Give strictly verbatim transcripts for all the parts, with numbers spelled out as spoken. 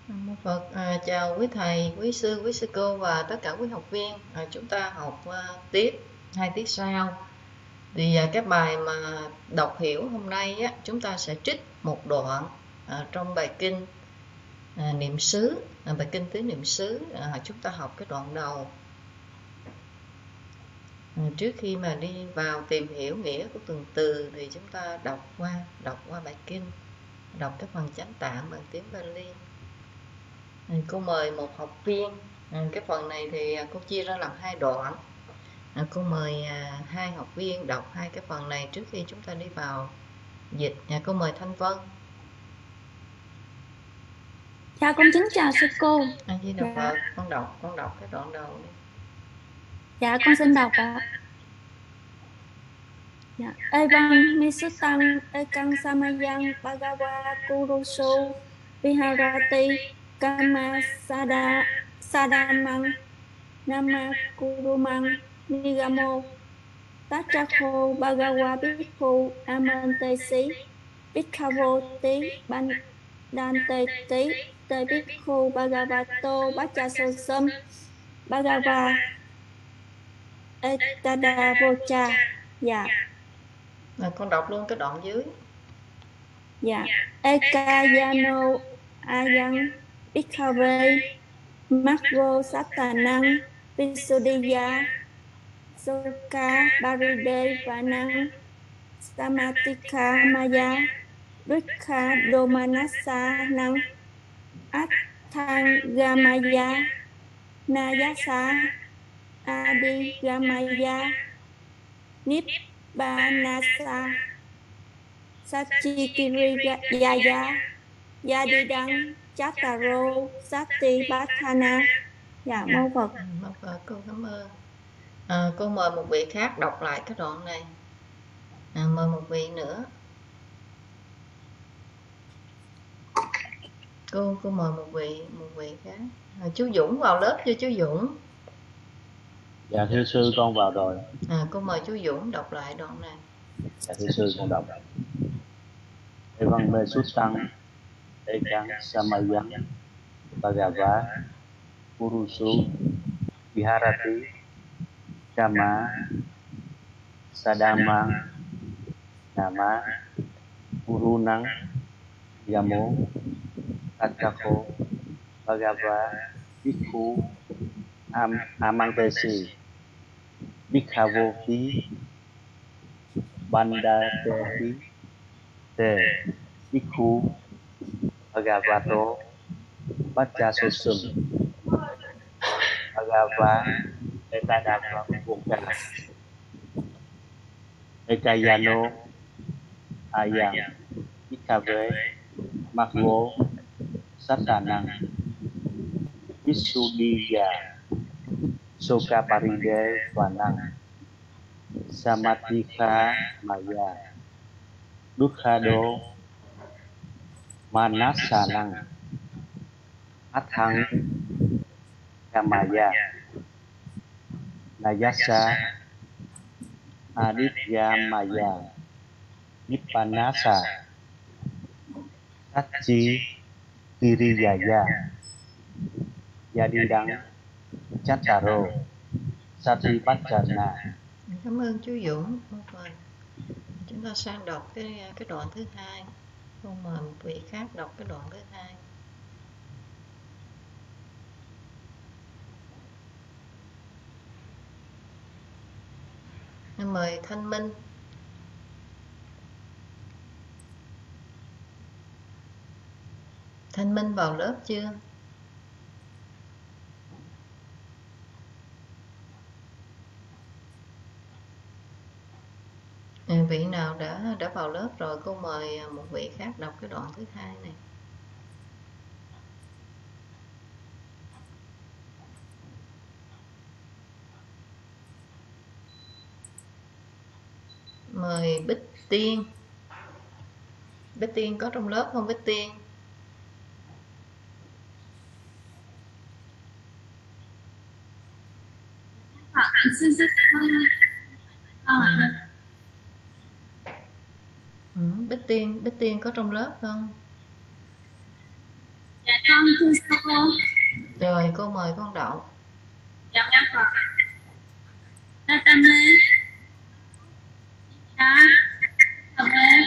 Nam mô Phật. À, chào quý thầy, quý sư, quý sư cô và tất cả quý học viên. À, chúng ta học à, tiếp hai tiết sau. Thì à, cái bài mà đọc hiểu hôm nay á, chúng ta sẽ trích một đoạn à, trong bài kinh à, niệm xứ, à, bài kinh tứ niệm xứ. À, chúng ta học cái đoạn đầu. À, trước khi mà đi vào tìm hiểu nghĩa của từng từ thì chúng ta đọc qua, đọc qua bài kinh, đọc cái phần chánh tạng bằng tiếng Pali. Cô mời một học viên. Cái phần này thì cô chia ra làm hai đoạn. Cô mời hai học viên đọc hai cái phần này trước khi chúng ta đi vào dịch. Cô mời Thanh Vân. Chào con, kính chào sư cô. À, Di Đà Phật. Con đọc, con đọc cái đoạn đầu đi. Dạ con xin đọc ạ. Dạ. Evan Misutang Ekang Samayang Bhagava Kurusu Viharati Kama Sada Sadamang Nama Kurumang Nigamo Tachako Bhagava Bhikkhu Amantesi Bhikkhavo Tí Bandante Tí Tê Bhikkhu Bhagavato Bachasosam Bhagava Etada Vocha. Dạ. À, con đọc luôn cái đoạn dưới. Dạ. Ekayano Ayang Bhikkave Maggo Satanang Visuddhiya Soka Baride Vanang Samatika Maya Dukha Domanasa Nang Athangamaya Nayasa Adi Gamaya Nibbanasa Sachikiriyaya Yadidang Chattaro Sati Bhatthana. Dạ mô Phật. Mô Phật, cô cảm ơn. À, cô mời một vị khác đọc lại cái đoạn này. À, mời một vị nữa. Cô cô mời một vị một vị khác. À, chú Dũng vào lớp chưa chú Dũng? Dạ thưa sư, con vào rồi. À, cô mời chú Dũng đọc lại đoạn này. Dạ thưa sư, con đọc. Evan me sutang ekang samayang bhagava purusu viharati kama sadama nama purunang yamo atako bhagava bhikkhu am amantesi bhikkhavo bandate Te Bhikkhu Bhagavato Bachasosam Bhagava Etada Vocha Ekayano Ayang Bhikkave Maggo Satanang Visuddhiya Soka Paride Vanang Samatika Maya Dukkha Manasanang Athang Kamaya Nayasa Aditya Maya Nippanasa Sachi Kiriyaya Yadidang Chattaro Satipatthana. Cảm ơn chú Dũng. Chúng ta sang đọc cái cái đoạn thứ hai. Không mời một vị khác đọc cái đoạn thứ hai. Mời Thanh Minh. Thanh Minh vào lớp chưa? Vị nào đã đã vào lớp rồi, cô mời một vị khác đọc cái đoạn thứ hai này. Mời Bích Tiên. Bích Tiên có trong lớp không Bích Tiên? À. Ừ, Bích Tiên, Bích Tiên có trong lớp không? Dạ con thưa cô. Rồi cô mời con Đậu. Dạ em ạ. Tatame. Dạ. Tatame.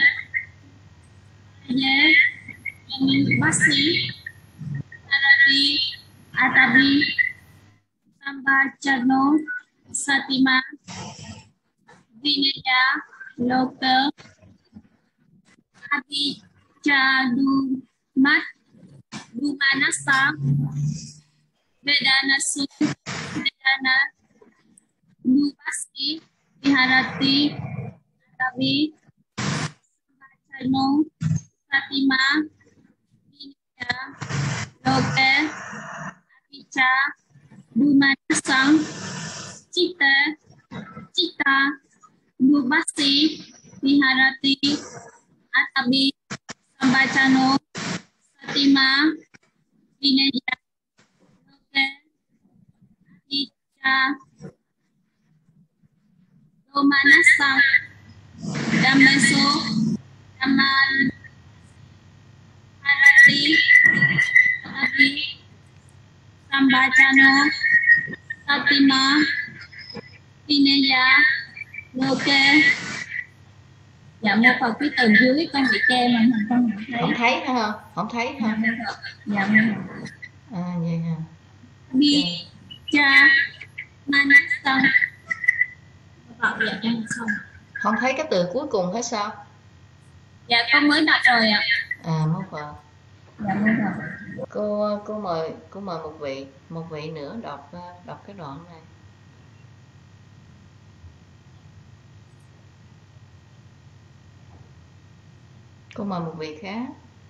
Ye. Basi. Arabi. Atabi. Sambachano. Satima. Vinaya. Loka. Adi. Chadu. Mat. Dumanasa. Vedana Su. Vedana. Nupasti. Viharati. Atabi. Sambachano. Satima. Vinaya. Loka. Adicha. Dumanasang. Cita. Cita. Nubasi. Viharati. Atabi. Sambachano. Satima. Vinaya. Loka. Adicha. Dumanasang. Dhammeso. Dhamman. Harati. Atabi. Sambachano. Satima. Vinaya. Loka. Dạ mô Phật, cái từ dưới con bị che mà con không thấy. Không thấy hả? Không thấy hả? Dạ mô Phật. À vậy hả? Bi cha manasang. Phật dạ cho xong. Không thấy cái từ cuối cùng hay sao? Dạ con mới đọc rồi ạ. À mô Phật. Dạ mô Phật. Cô cô mời cô mời một vị một vị nữa đọc đọc cái đoạn này. Cô mời một vị khác.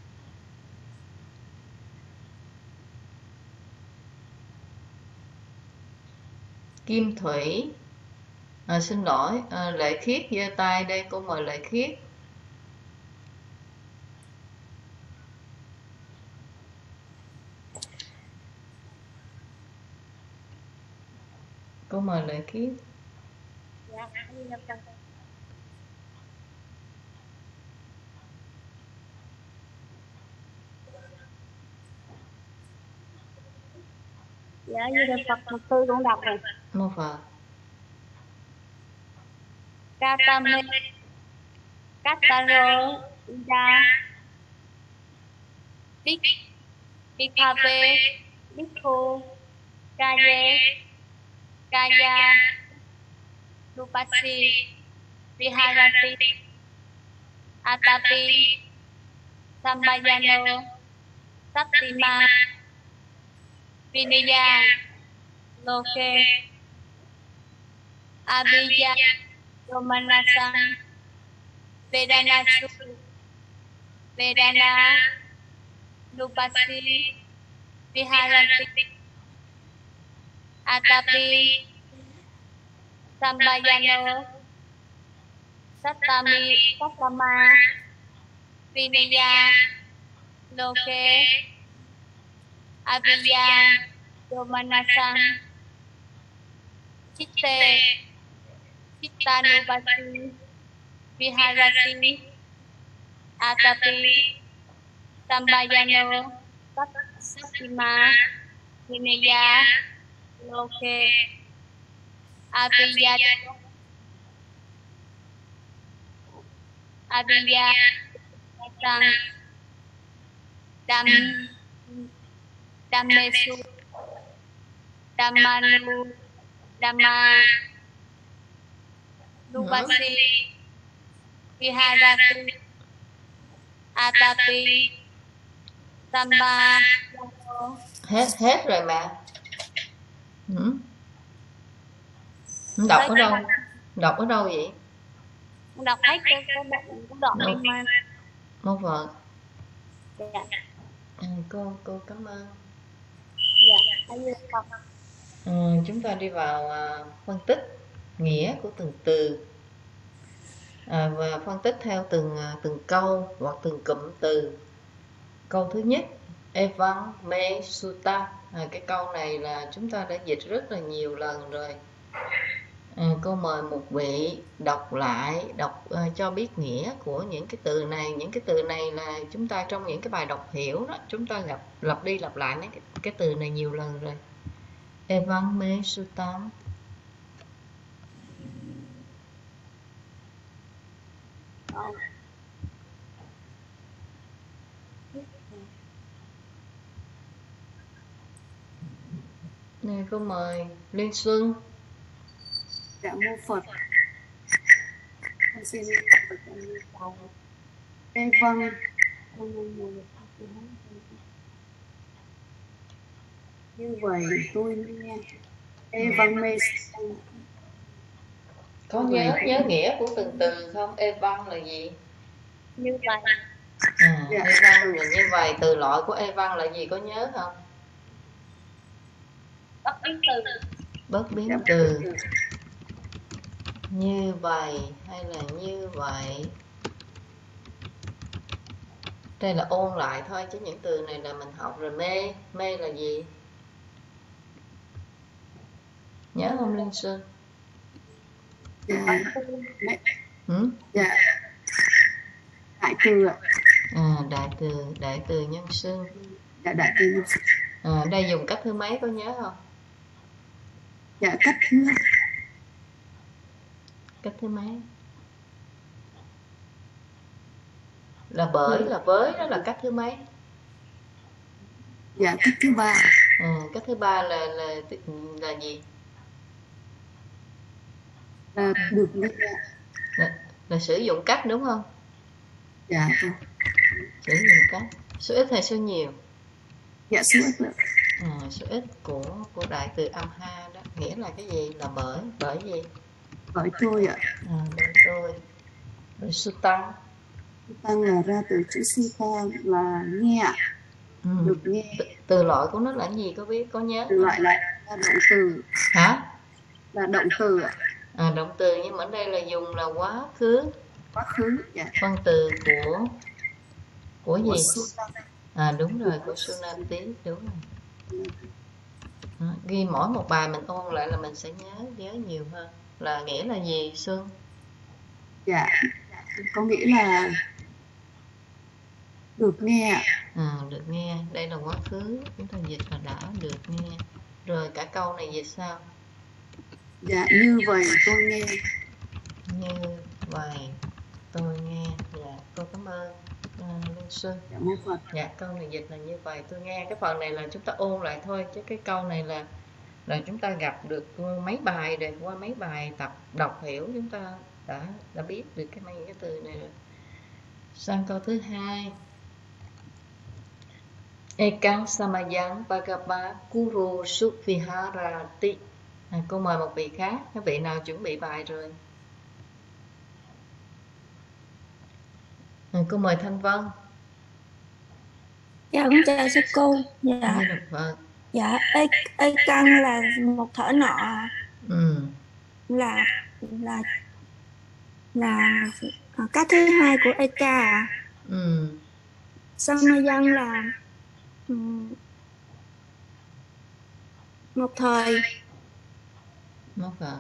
Kim Thủy. À, xin lỗi, à, Lệ Khiết giơ tay đây, cô mời Lệ Khiết. Cô mời Lệ Khiết. Dạ, dạ như được Phật Phật tư cũng đọc rồi. Mô Phật. Katame. Kataro. Ida. Bik. Bikave. Bikhu. Kaye. Kaya. Lupasi. Viharati. Atapi. Sambayano. Satima. Vinaya. Loke. Abhija. Domanasang. Vedana Su. Vedana. Lupasi. Viharati. Atapi. Sambayano. Satami. Satama. Vinaya. Loke. Abhija. Domanasang. Chitte. Chittanubasi. Viharati. Atapi. Sambayano. Satima. Vinaya. Loke. Abhija. Abhija. Sang. Dam. Dhammesu. Dhammanu. Dhamma. Lupasi. Viharati. Atapi. Samba. Hết hết rồi mà. Ừ. Đọc ở đâu? Đọc ở đâu vậy? Đọc hết cái cái đoạn này mà. Mô Phật. Dạ. À, cô cô cảm ơn. Dạ. À, chúng ta đi vào à, phân tích nghĩa của từng từ à, và phân tích theo từng từng câu hoặc từng cụm từ. Câu thứ nhất, Evan me sutta. À, cái câu này là chúng ta đã dịch rất là nhiều lần rồi. À, cô mời một vị đọc lại, đọc uh, cho biết nghĩa của những cái từ này. Những cái từ này là chúng ta trong những cái bài đọc hiểu đó, chúng ta gặp lặp đi lặp lại cái, cái từ này nhiều lần rồi. Evan me sutam. Này cô mời Liên Xuân. Dạ mô Phật. Con xin Phật cầu. Ê vâng. Như vậy tôi nghe. Ê vâng mê. Có nhớ nhớ nghĩa của từng từ không? Evan là gì? Như vậy. À, dạ. Evan là như vậy. Từ loại của Evan là gì, có nhớ không? Bất biến từ. Bất biến từ. Như vậy hay là như vậy. Đây là ôn lại thôi chứ những từ này là mình học rồi. Mê, mê là gì? Nhớ không Linh Xuân? Dạ. Ừ? Dạ. Đại từ ạ. À, đại từ, đại từ nhân xưng. Dạ, đại từ nhân xưng. À, đây dùng cách thứ mấy có nhớ không? Dạ, cách thứ Cách thứ mấy? Là bởi, là với, đó là cách thứ mấy? Dạ, cách thứ ba. À, cách thứ ba là là là gì? Là được nghe. Là, là sử dụng cách đúng không? Dạ. Sử dụng cách. Số ít hay số nhiều? Dạ, số ít nữa. À, số ít của của đại từ âm ha đó, nghĩa là cái gì? Là bởi, bởi gì? Bởi tôi ạ. À, bởi tôi. Rồi sutta. Tăng là ra từ chữ sutta là nghe ạ. Ừ. Được nghe. Từ, từ loại của nó là gì, có biết, có nhớ? Từ loại lại là động từ. Hả? Là động từ ạ. À, động từ, nhưng mà ở đây là dùng là quá khứ. Quá khứ. Dạ. Phân từ của của gì? Của à đúng rồi, của Sunati, đúng rồi. Đó, ghi mỗi một bài mình ôn lại là mình sẽ nhớ nhớ nhiều hơn. Là nghĩa là gì Xuân? Dạ, có nghĩa là được nghe. À, được nghe, đây là quá khứ, chúng ta dịch là đã được nghe. Rồi cả câu này dịch sao? Dạ, như vậy tôi nghe. Như vậy tôi nghe. Dạ, cô cảm ơn à, Linh Xuân. Dạ, mô Phật. Dạ, câu này dịch là như vậy tôi nghe. Cái phần này là chúng ta ôn lại thôi, chứ cái câu này là là chúng ta gặp được mấy bài rồi, qua mấy bài tập đọc hiểu chúng ta đã đã biết được cái mấy cái từ này rồi. Sang câu thứ hai. Ekang samayang bhagava kuru suviharati. À, cô mời một vị khác. Các vị nào chuẩn bị bài rồi? À, cô mời Thanh Vân. Dạ, con chào sư cô. Dạ. Vâng. Dạ, ê, ê căng là một thở nọ. Ừ. Là là là cách thứ hai của Eka à. Ừ. Samayan là um, một thời. Một thời.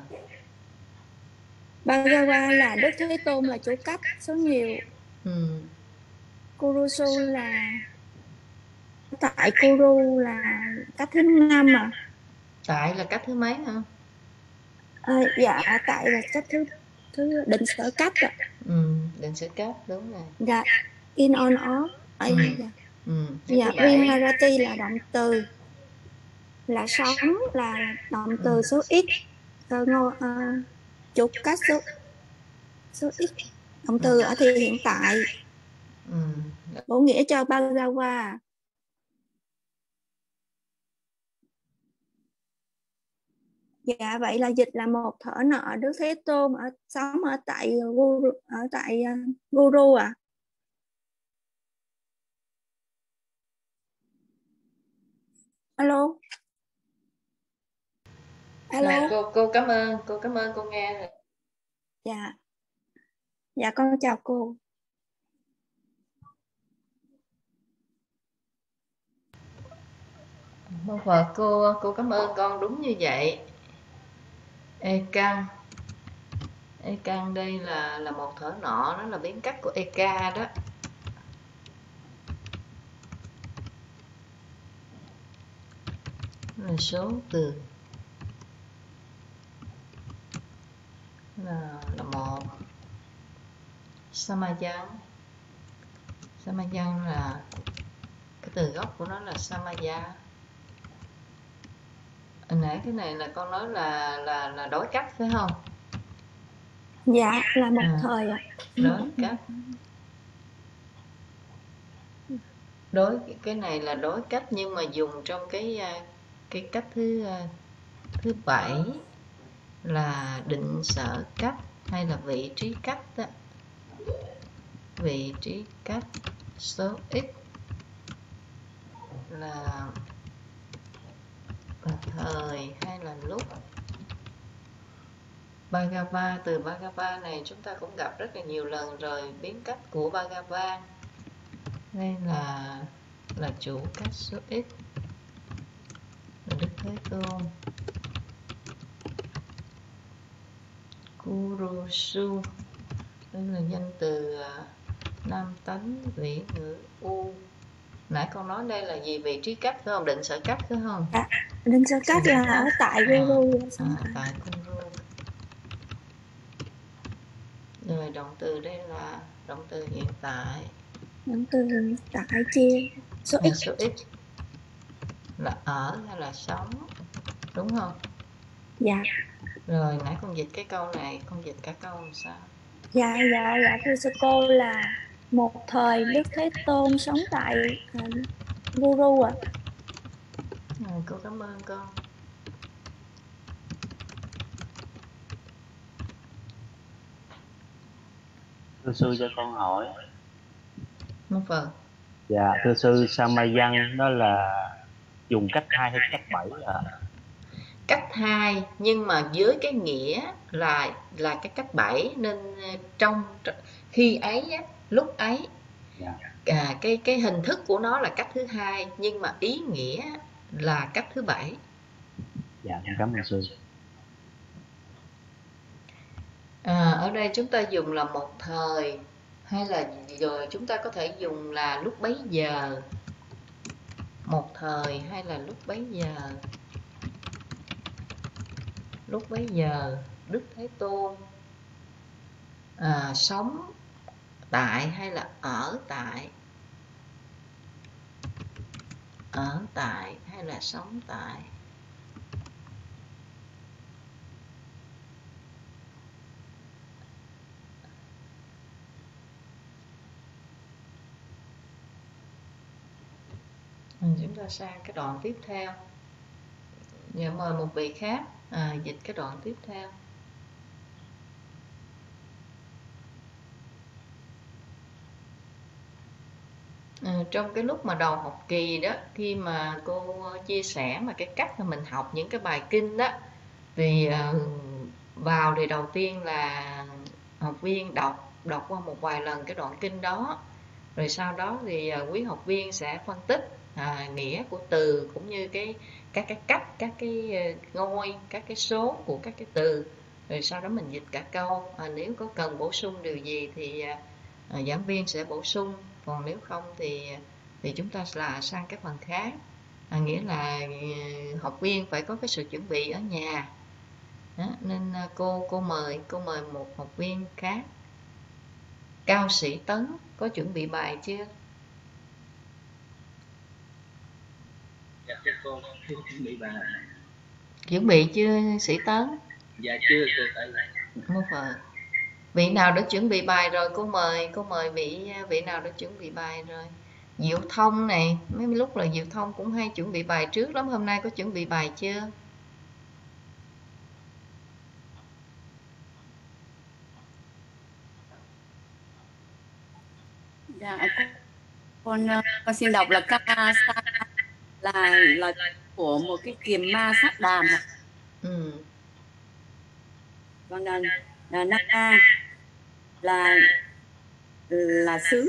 Bhagava là Đức Thế Tôn là chủ cách số nhiều. Ừ. Kurusu là tại Kuru là cách thứ năm à. Tại là cách thứ mấy hả? À, dạ, tại là cách thứ thứ định sở cách ạ. Ừ, định sở cách, đúng rồi. Dạ, in on off. À, ừ. Dạ, Ừ. dạ Viharati là động từ, là sống là động từ ừ. số ít, ngô uh, chủ cách số số ít, động từ ở thì hiện tại. Ừ. Bổ nghĩa cho Bhagava. Dạ, vậy là dịch là một thở nọ Đức Thế Tôn ở sống ở tại Guru, ở tại uh, Guru à. Alo. Alo. Này, cô cô cảm ơn, cô cảm ơn, cô nghe rồi. Dạ. Dạ con chào cô. Một vợ cô cô cảm ơn con, đúng như vậy. Ê căng Ekan đây là là một thở nọ, đó là biến cách của eka đó. Đó là số từ là là một. Samayan, Samayan là cái từ gốc của nó là samaya. Hồi nãy cái này là con nói là là là đối cách phải không? Dạ là một À, thời ạ. đối cách. Đối cái này là đối cách nhưng mà dùng trong cái cái cách thứ thứ bảy là định sở cách hay là vị trí cách đó. Vị trí cách số x là là thời hay là lúc. Bhagava, từ Bhagava này chúng ta cũng gặp rất là nhiều lần rồi, biến cách của Bhagava. Đây là là chủ cách số x là Đức Thế Tôn. Kurusu, đây là danh từ nam tánh vĩ ngữ u. Nãy con nói đây là gì? Vị trí cách phải không? Định sở cách phải không? À, định sở cách là ở tại Guru. À, à, tại Guru. Rồi động từ đây là động từ hiện tại. Động từ hiện tại chia số À, x. số x là ở hay là sống, đúng không? Dạ. Rồi nãy con dịch cái câu này, con dịch cả câu làm sao? Dạ dạ dạ thưa sư cô, là một thời Đức Thế Tôn sống tại uh, Guru ạ. À, cô cảm ơn con. Thưa sư cho con hỏi. Một phần. Dạ thưa sư, Samayan đó là dùng cách hai hay cách bảy là? Cách hai nhưng mà với cái nghĩa là là cái cách bảy, nên trong khi ấy á, lúc ấy Dạ. à, cái cái hình thức của nó là cách thứ hai nhưng mà ý nghĩa là cách thứ bảy. Dạ con cảm ơn sư. À, ở đây chúng ta dùng là một thời hay là rồi chúng ta có thể dùng là lúc bấy giờ. Một thời hay là lúc bấy giờ. Lúc bấy giờ Đức Thế Tôn à, sống tại hay là ở tại. Ở tại hay là sống tại. Ừ, chúng ta sang cái đoạn tiếp theo. Giờ mời một vị khác à, dịch cái đoạn tiếp theo. À, trong cái lúc mà đầu học kỳ đó, khi mà cô chia sẻ mà cái cách mà mình học những cái bài kinh đó, thì uh, vào thì đầu tiên là học viên đọc đọc qua một vài lần cái đoạn kinh đó, rồi sau đó thì uh, quý học viên sẽ phân tích à, nghĩa của từ cũng như cái các cái cách, các cái uh, ngôi, các cái số của các cái từ, rồi sau đó mình dịch cả câu. À, nếu có cần bổ sung điều gì thì uh, giảng viên sẽ bổ sung, còn nếu không thì thì chúng ta là sang cái phần khác. À, nghĩa là uh, học viên phải có cái sự chuẩn bị ở nhà. Đó, nên cô cô mời cô mời một học viên khác. Cao Sĩ Tấn có chuẩn bị bài chưa? Dạ thưa cô, chưa chuẩn bị bài. Chuẩn bị chưa Sĩ Tấn? Dạ chưa cô, tại một phần. Vị nào đã chuẩn bị bài rồi cô mời cô mời vị vị nào đã chuẩn bị bài rồi? Diệu Thông này, mấy lúc là Diệu Thông cũng hay chuẩn bị bài trước lắm, hôm nay có chuẩn bị bài chưa? Dạ, con con xin đọc là Kasa là là của một cái kiềm ma sát đàm. Ừ. Còn là là Na là là xứ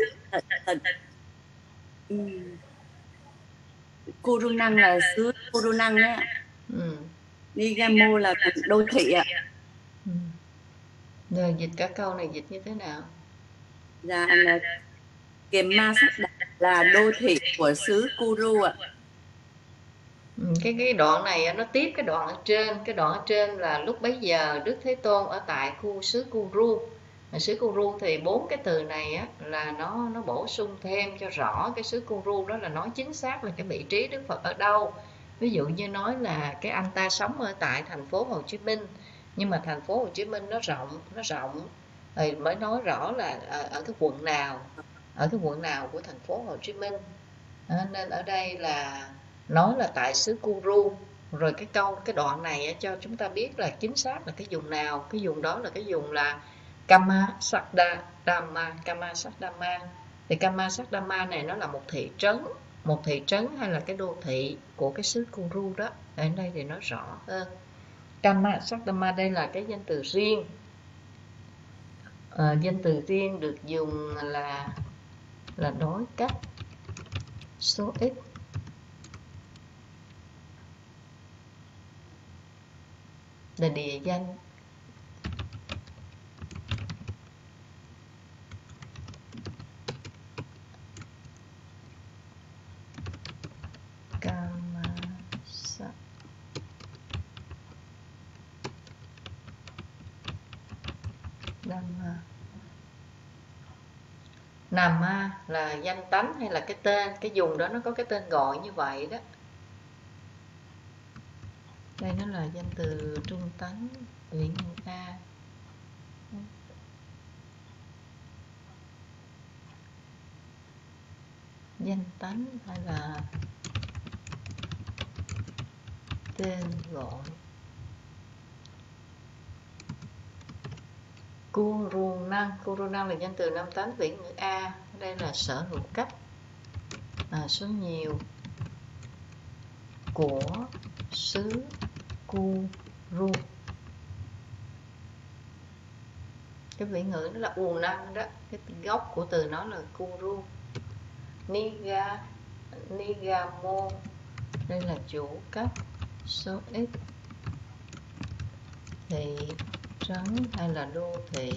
Kurunang là xứ Kurunang đấy. Ừ. Nigamo là đô thị ạ. Ừ. Rồi dịch cả câu này dịch như thế nào? Dạ là Kiềm Ma Sắc Đạt là đô thị của xứ Kuru ạ. Ừ, cái cái đoạn này nó tiếp cái đoạn ở trên. Cái đoạn ở trên là lúc bấy giờ Đức Thế Tôn ở tại khu xứ Kuru. Ở xứ Kuru thì bốn cái từ này á, là nó nó bổ sung thêm cho rõ cái xứ Kuru đó là nói chính xác là cái vị trí Đức Phật ở đâu. Ví dụ như nói là cái anh ta sống ở tại thành phố Hồ Chí Minh, nhưng mà thành phố Hồ Chí Minh nó rộng, nó rộng thì mới nói rõ là ở, ở cái quận nào, ở cái quận nào của thành phố Hồ Chí Minh. À, nên ở đây là nói là tại xứ Kuru. Rồi cái câu cái đoạn này cho chúng ta biết là chính xác là cái vùng nào. Cái vùng đó là cái vùng là Kama Sakdama. Kama Sakdama thì Kama Sakdama này nó là một thị trấn, một thị trấn hay là cái đô thị của cái xứ Kuru đó. Ở đây thì nó rõ hơn. Kama Sakdama đây là cái danh từ riêng. À, danh từ riêng được dùng là là đối cách số ít. Là địa danh. Kama Sakdama. Nama là danh tánh hay là cái tên, cái vùng đó nó có cái tên gọi như vậy đó. Đây nó là danh từ trung tánh, uyển A. Danh tánh hay là tên gọi. Kurunang, Kurunang là danh từ nam tánh uyển ngữ A. Đây là sở hữu cấp, à, số nhiều của xứ Kuru. Cái vị ngữ nó là u năng đó, cái gốc của từ nó là Kuru. Niga, Nigamo, đây là chủ cấp số ít, thị trấn hay là đô thị.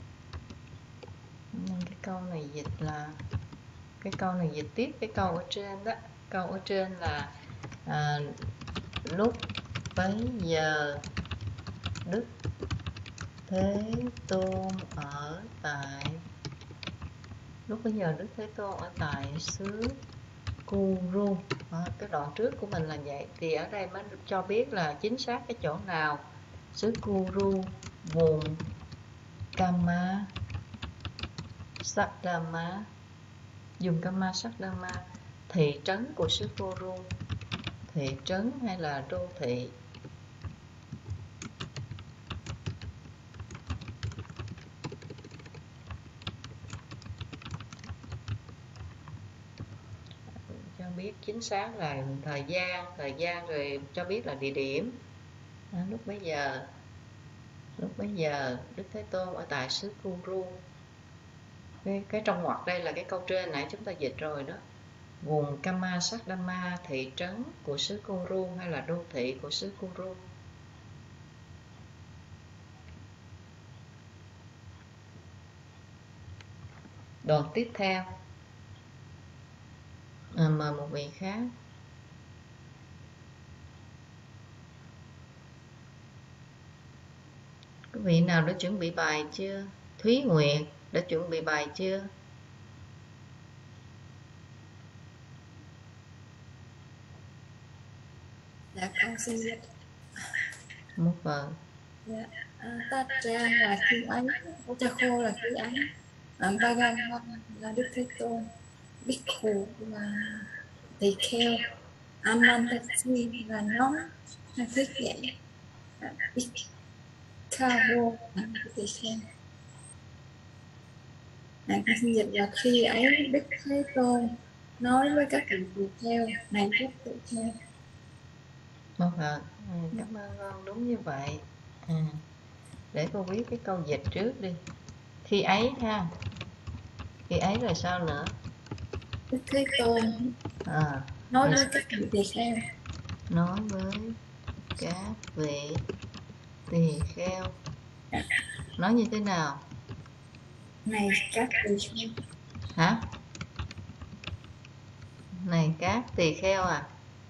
Nên cái câu này dịch là cái câu này dịch tiếp cái câu ở trên đó. Câu ở trên là à, lúc bấy giờ Đức Thế Tôn ở tại lúc bấy giờ Đức Thế Tôn ở tại xứ Kuru. À, cái đoạn trước của mình là vậy. Thì ở đây mới cho biết là chính xác cái chỗ nào. Xứ Kuru, vùng Kama Sakdama, dùng Kama Sakdama, thị trấn của xứ Kuru, thị trấn hay là đô thị. Cho biết chính xác là thời gian, thời gian rồi cho biết là địa điểm. À, lúc bấy giờ, lúc bấy giờ Đức Thế Tôn ở tại xứ Kuru. Cái, cái trong ngoặc đây là cái câu trên nãy chúng ta dịch rồi đó. Vùng Kama Sakdama, thị trấn của xứ Kuru hay là đô thị của xứ Kuru. Đoạn tiếp theo, à, mời một vị khác. Có vị nào đã chuẩn bị bài chưa? Thúy Nguyệt đã chuẩn bị bài chưa? Dạ con xin dịch. Một vợ. Dạ, à, Tát Ra là khi ấy, Utakho là khi ấy, à, Bhagavan là Đức Thế Tôn, Bhikkhu là tỳ kheo, Amantasvi là nói hay thuyết dạy, Bhikkhavu là tỳ kheo. À, con xin dịch là khi ấy Đức Thế Tôn nói với các vị tỳ kheo, này các tỳ kheo. Một vợ. Ừ, cảm ơn con, đúng như vậy. À, để cô viết cái câu dịch trước đi. Khi ấy ha. Khi ấy rồi sao nữa? Đức Thế Tôn À, nói với các vị tỳ kheo, nói với các vị tỳ kheo, Nói như thế nào? Này các tỳ kheo. Hả? Này các tỳ kheo à?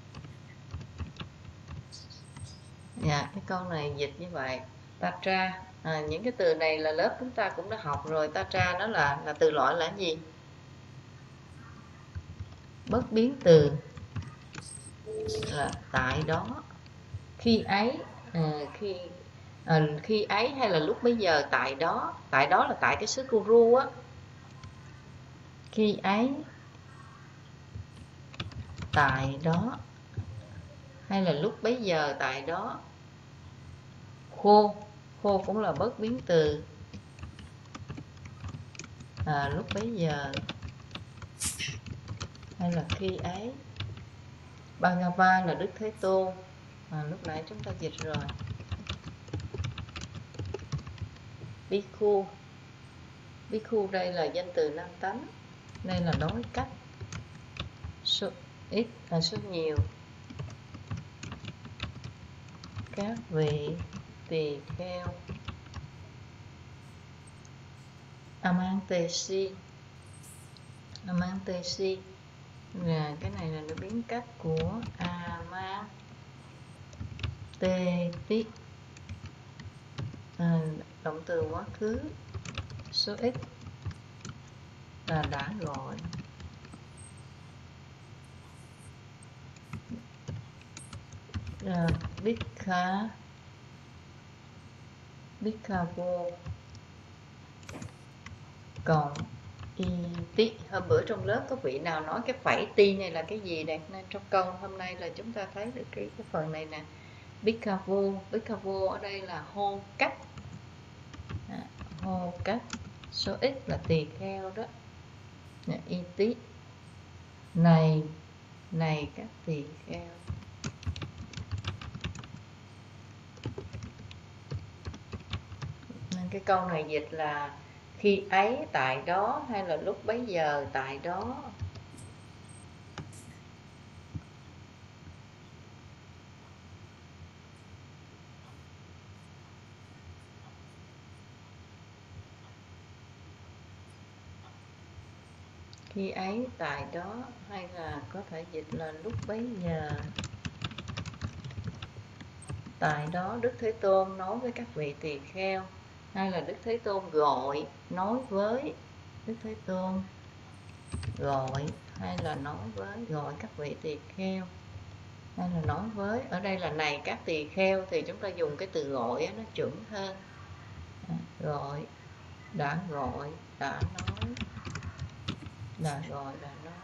Dạ, cái câu này dịch như vậy. Tatra, à, những cái từ này là lớp chúng ta cũng đã học rồi. Tatra nó là là từ loại là gì? Bất biến từ, là tại đó, khi ấy, à, khi à, khi ấy hay là lúc bấy giờ, tại đó. Tại đó là tại cái xứ Kuru á. Khi ấy, tại đó, hay là lúc bấy giờ, tại đó. Khô, khô cũng là bất biến từ, à, lúc bấy giờ hay là khi ấy. Bhagava là Đức Thế Tôn, à, lúc nãy chúng ta dịch rồi. Bhikkhu, Bhikkhu đây là danh từ nam tánh, đây là nói cách, số ít là số nhiều. Các vị tỳ kheo. Amantesi, Amantesi là cái này là nó biến cách của Amanteti, à, động từ quá khứ số ít là đã gọi. À, Bhikkha, Bhikkhavo còn y tí. Hôm bữa trong lớp có vị nào nói cái phẩy ti này là cái gì đây, nên trong câu hôm nay là chúng ta thấy được cái, cái phần này nè. Bhikkhavo, Bhikkhavo ở đây là hô cách, à, hô cách số ít là tỳ kheo đó. Nè, y tí này, này các tỳ kheo. Nên cái câu này dịch là khi ấy, tại đó, hay là lúc bấy giờ, tại đó. Khi ấy, tại đó, hay là có thể dịch là lúc bấy giờ. Tại đó Đức Thế Tôn nói với các vị tỳ kheo, hay là Đức Thế Tôn gọi, nói với. Đức Thế Tôn gọi, hay là nói với, gọi các vị tỳ kheo, hay là nói với. Ở đây là này các tỳ kheo thì chúng ta dùng cái từ gọi nó chuẩn hơn. À, gọi, đã gọi, đã nói, đã gọi, đã nói.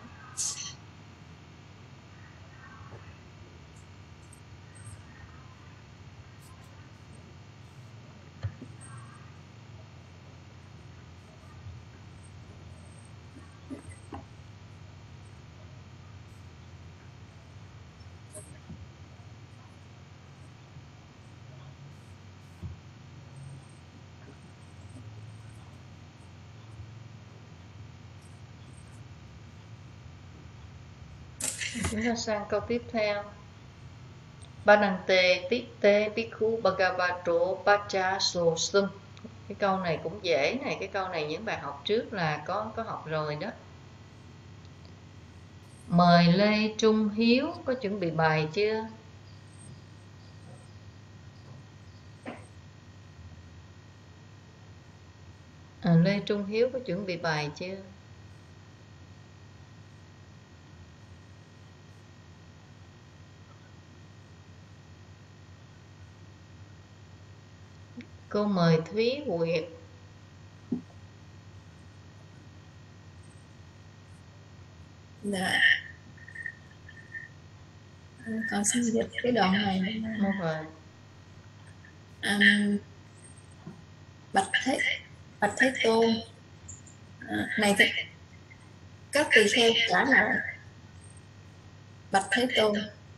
Chúng ta sang câu tiếp theo. Banante titte bhikkhu bhagavato pacha so sum. Cái câu này cũng dễ này, cái câu này những bài học trước là có có học rồi đó. Mời Lê Trung Hiếu có chuẩn bị bài chưa? À, Lê Trung Hiếu có chuẩn bị bài chưa? Cô mời Thúy Nguyệt. Dạ. Con xin dịch cái đoạn này. Một rồi. Um, bạch thế bạch thế tôn, à, này thế, các tỳ kheo trả lời. Bạch Thế Tôn,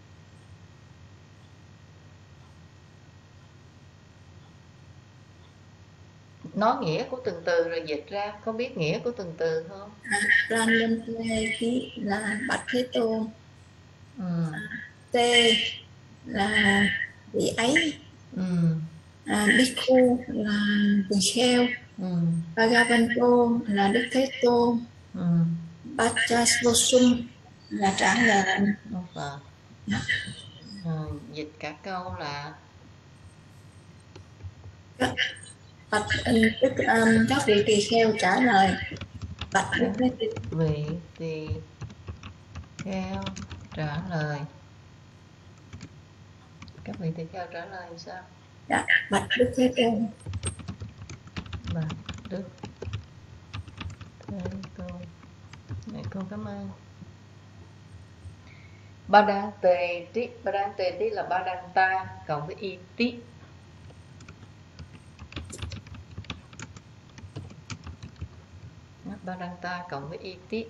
nói nghĩa của từng từ rồi dịch ra, có biết nghĩa của từng từ không? Ranjante ký là Bạch Thế Tôn, Ừ. T là vị ấy, Ừ. à, Bhikkhu là tỳ kheo, ừ, Bhagavanto là Đức Thế Tôn, ừ, Bhattacharya là trả lời. Đức Phật. Dạ. Rồi, dịch cả câu là Các bạch tức um, các vị tỳ kheo trả lời bạch Đức các Thế Tôn. vị tỳ kheo trả lời. Các vị tỳ kheo trả lời sao? Dạ, bạch Đức Thế Tôn. Bạch Đức Thế Tôn. Này, con cảm ơn. Ba đăng tề tí, ba đăng tề tí là ba đăng ta cộng với y tí. Ba đăng ta cộng với y tí.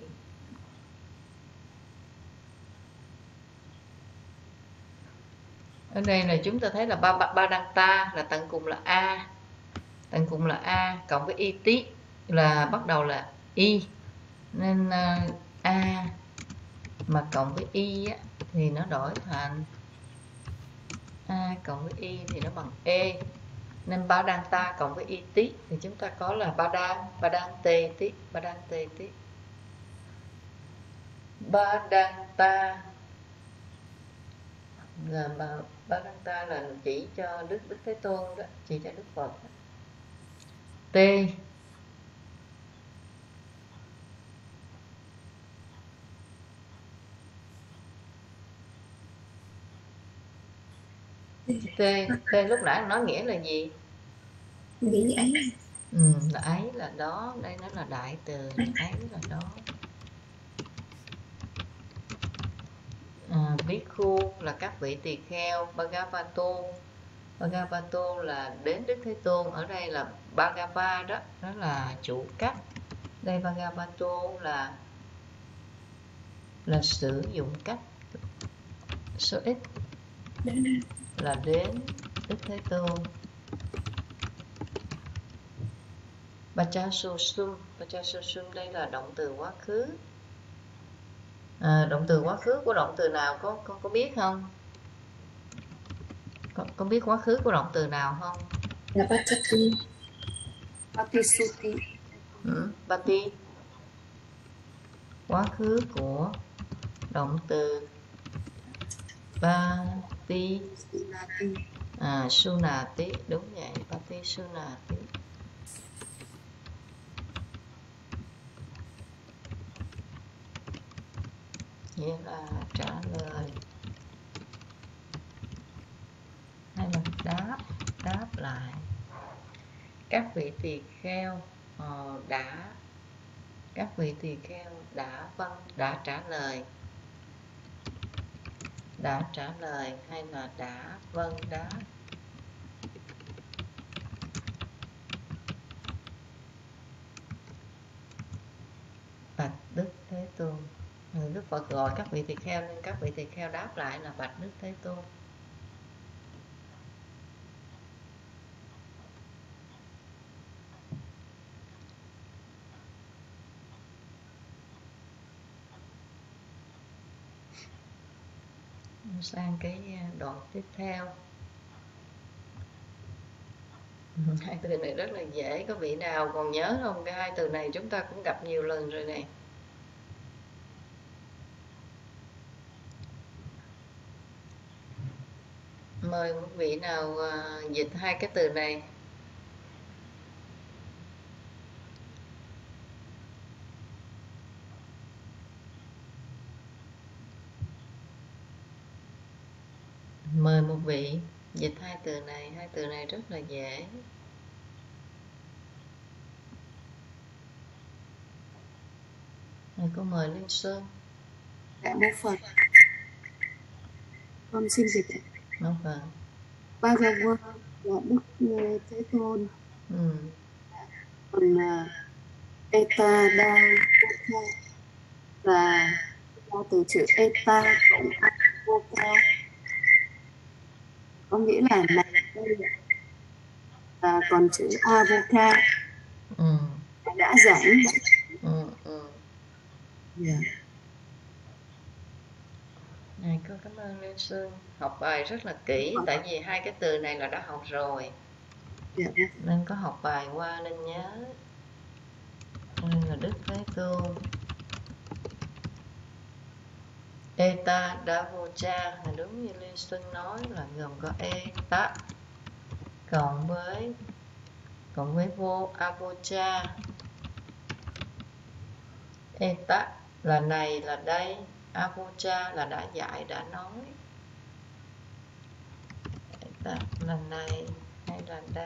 Ở đây là chúng ta thấy là ba ba, ba đăng ta là tận cùng là a, tận cùng là a cộng với y tí là bắt đầu là y, nên uh, a mà cộng với y á, thì nó đổi thành a cộng với y thì nó bằng e, nên ba đăng ta cộng với y tí thì chúng ta có là ba đăng, ba đăng tề tí, ba đăng tề tí. Ba đăng ta là mà ba đăng ta là chỉ cho Đức Đức Thế Tôn đó, chỉ cho Đức Phật đó. T T T lúc nãy nói nghĩa là gì? Nghĩ ấy. Ừ, là ấy là đó, đây nó là đại từ, là ấy là đó. À, Bhikkhu là các vị tỳ kheo, Bhagavato, Bhagavato là đến Đức Thế Tôn, ở đây là Bhagava đó, đó là chủ cách. Đây Bhagavato là là sử dụng cách số ít là đến Đức Thế Tôn. Bachasosum, Bachasosum đây là động từ quá khứ. À, động từ quá khứ của động từ nào có có, có biết không? Có, có biết quá khứ của động từ nào không? Là Bachati. Patisuti. Ừ, Bati. Quá khứ của động từ Bati. À, Sunati, đúng vậy, Bati Sunati. Nghĩa là trả lời hay là đáp, đáp lại. Các vị tỳ kheo uh, đã các vị tỳ kheo đã vâng đã trả lời, đã trả lời hay là đã vâng đáp. Bạch Đức Thế Tôn. Đức Phật gọi các vị tỳ kheo nên các vị tỳ kheo đáp lại là bạch Đức Thế Tôn. Sang cái đoạn tiếp theo. Hai từ này rất là dễ, có vị nào còn nhớ không? Cái hai từ này chúng ta cũng gặp nhiều lần rồi này. Mời một vị nào uh, dịch hai cái từ này. Mời một vị dịch hai từ này, hai từ này rất là dễ. Này, cô mời Linh Sơn. Dạ mô Phật. Con xin dịch ạ. Mô Phật. Bhagavan là Đức Thế Tôn. Ừ. Còn uh, Eta Da là ra từ chữ Eta cộng Avoka, có nghĩa là này đây. Và còn chữ Avoka Ừ. đã giảng. Ừ. Ừ. Yeah. Này, cô cảm ơn Linh Sơn. Học bài rất là kỹ, tại vì hai cái từ này là đã học rồi. Dạ. Nên có học bài qua nên nhớ. Đây là Đức Thế Tôn. Eta Davocha là đúng như Liên Xuân nói là gồm có Eta cộng với cộng với vô Avocha. Eta là này, là đây. Avocha là đã dạy, đã nói. Eta là này hay là đây.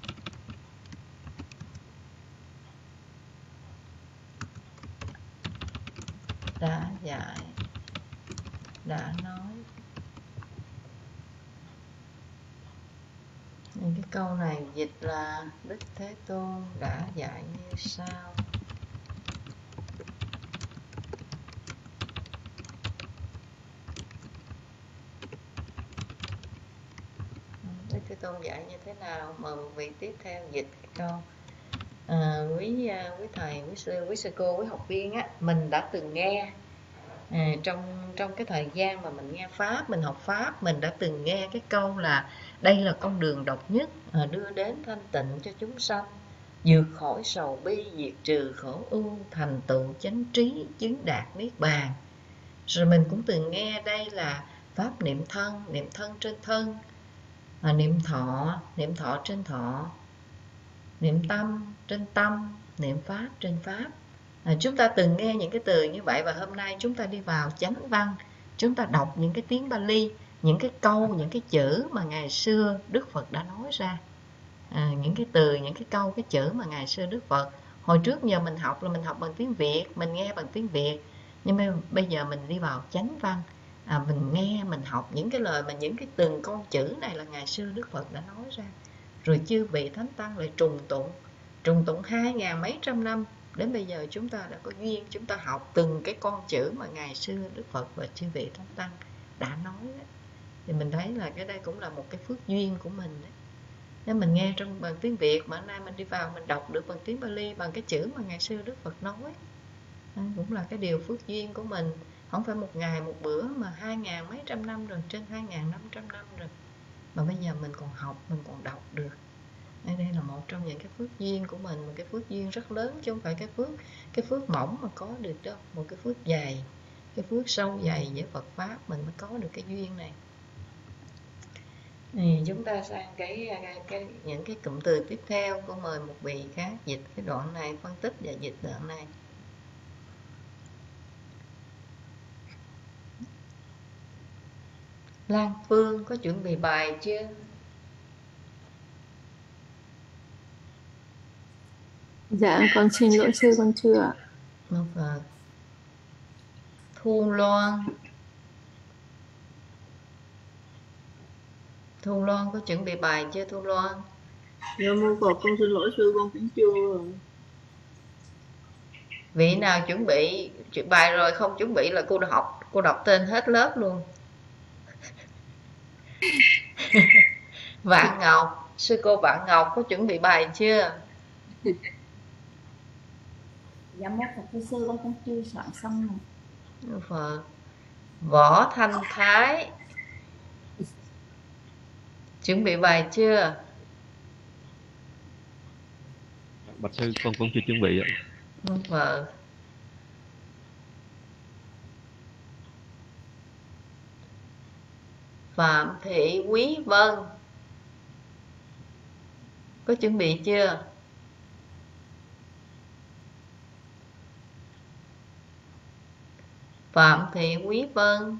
Đã dạy, đã nói. Những cái câu này dịch là Đức Thế Tôn đã dạy như sau. Đức Thế Tôn dạy như thế nào? Mời một vị tiếp theo dịch cái câu. À, quý quý thầy, quý sư, quý sư cô, quý học viên á, mình đã từng nghe à, trong trong cái thời gian mà mình nghe pháp, mình học pháp, mình đã từng nghe cái câu là đây là con đường độc nhất à, đưa đến thanh tịnh cho chúng sanh, vượt khỏi sầu bi, diệt trừ khổ ưu, thành tựu chánh trí, chứng đạt niết bàn. Rồi mình cũng từng nghe đây là pháp niệm thân, niệm thân trên thân, à, niệm thọ, niệm thọ trên thọ, niệm tâm trên tâm, niệm pháp trên pháp. À, chúng ta từng nghe những cái từ như vậy, và hôm nay chúng ta đi vào chánh văn, chúng ta đọc những cái tiếng Bali, những cái câu, những cái chữ mà ngày xưa Đức Phật đã nói ra. À, những cái từ, những cái câu, cái chữ mà ngày xưa Đức Phật, hồi trước giờ mình học là mình học bằng tiếng Việt, mình nghe bằng tiếng Việt, nhưng mà bây giờ mình đi vào chánh văn, à, mình nghe, mình học những cái lời mà những cái từng con chữ này là ngày xưa Đức Phật đã nói ra. Rồi chư vị Thánh Tăng lại trùng tụng, trùng tụng hai ngàn mấy trăm năm. Đến bây giờ chúng ta đã có duyên, chúng ta học từng cái con chữ mà ngày xưa Đức Phật và chư vị Thánh Tăng đã nói đó. Thì mình thấy là cái đây cũng là một cái phước duyên của mình đấy. Nếu mình nghe trong bằng tiếng Việt mà hôm nay mình đi vào mình đọc được bằng tiếng Bali, bằng cái chữ mà ngày xưa Đức Phật nói, đó cũng là cái điều phước duyên của mình. Không phải một ngày một bữa mà hai ngàn mấy trăm năm rồi, trên hai ngàn năm trăm năm rồi, mà bây giờ mình còn học, mình còn đọc được. Đây, đây là một trong những cái phước duyên của mình, một cái phước duyên rất lớn, chứ không phải cái phước cái phước mỏng mà có được đâu, một cái phước dày, cái phước sâu dày với Phật pháp mình mới có được cái duyên này. Thì chúng ta sang cái, cái, cái những cái cụm từ tiếp theo. Cô mời một vị khác dịch cái đoạn này, phân tích và dịch đoạn này. Lan Phương có chuẩn bị bài chưa? Dạ con xin lỗi sư, con chưa ạ. Một Phật. Thu Loan, Thu Loan có chuẩn bị bài chưa Thu Loan? Dạ mô Phật, con xin lỗi sư, con cũng chưa. Vị nào chuẩn bị chuyện bài rồi không chuẩn bị là cô học, cô đọc tên hết lớp luôn. Vạn Ngọc, sư cô Vạn Ngọc có chuẩn bị bài chưa? Dạ mô Phật thưa sư, con cũng chưa soạn xong rồi. Phật. Võ Thanh Thái chuẩn bị bài chưa? Bạch sư, con cũng chưa chuẩn bị ạ. Phật. Phạm Thị Quý Vân có chuẩn bị chưa? Phạm Thị Quý Vân.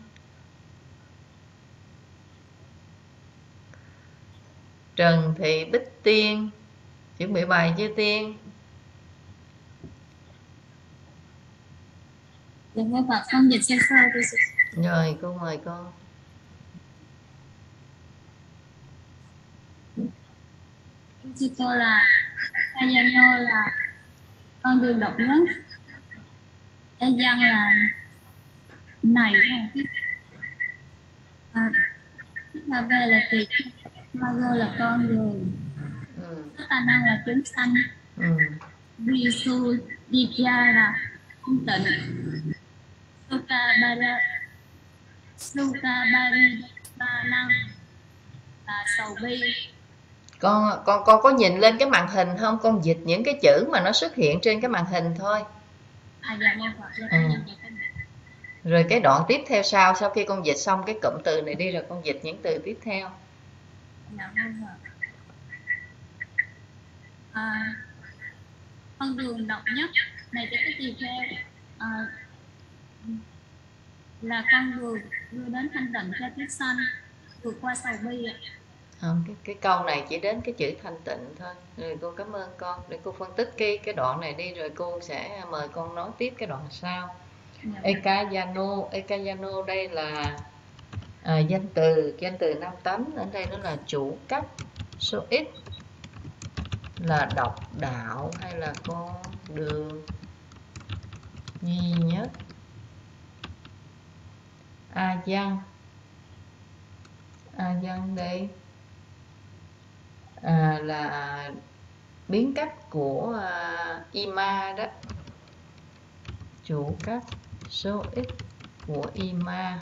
Trần Thị Bích Tiên chuẩn bị bài chưa Tiên? Dạ mô Phật, con dịch sơ sơ đi sư. Rồi cô mời con. Sư cô là Ayano là con đường độc nhất. Gia dân là này à, là về là tỳ, Mago là con đường, Ừ. Tất năng là chúng sanh, Ừ. Visu Dipya là không tịnh, Sukha Bara Sukha Bari Ba Năng là sầu bi, con con con có nhìn lên cái màn hình không? Con dịch những cái chữ mà nó xuất hiện trên cái màn hình thôi. À dạ vâng ạ. Dạ, Ừ. dạ, dạ, dạ. Rồi cái đoạn tiếp theo sau, sau khi con dịch xong cái cụm từ này đi rồi con dịch những từ tiếp theo. Dạ vâng ạ. À, con đường độc nhất này cho cái tỳ kheo à, là con đường đưa đến thanh tịnh cho chúng sanh, vượt qua sầu bi ạ. Không, cái, cái câu này chỉ đến cái chữ thanh tịnh thôi. Rồi cô cảm ơn con, để cô phân tích cái cái đoạn này đi rồi cô sẽ mời con nói tiếp cái đoạn sau. Dạ. Ekayano, Ekayano đây là à, danh từ, danh từ năm tánh, ở đây nó là chủ cách, số ít, là độc đạo hay là con đường duy nhất. A văn, A văn đây à, là biến cách của à, Ima đó, chủ cách số ít của Ima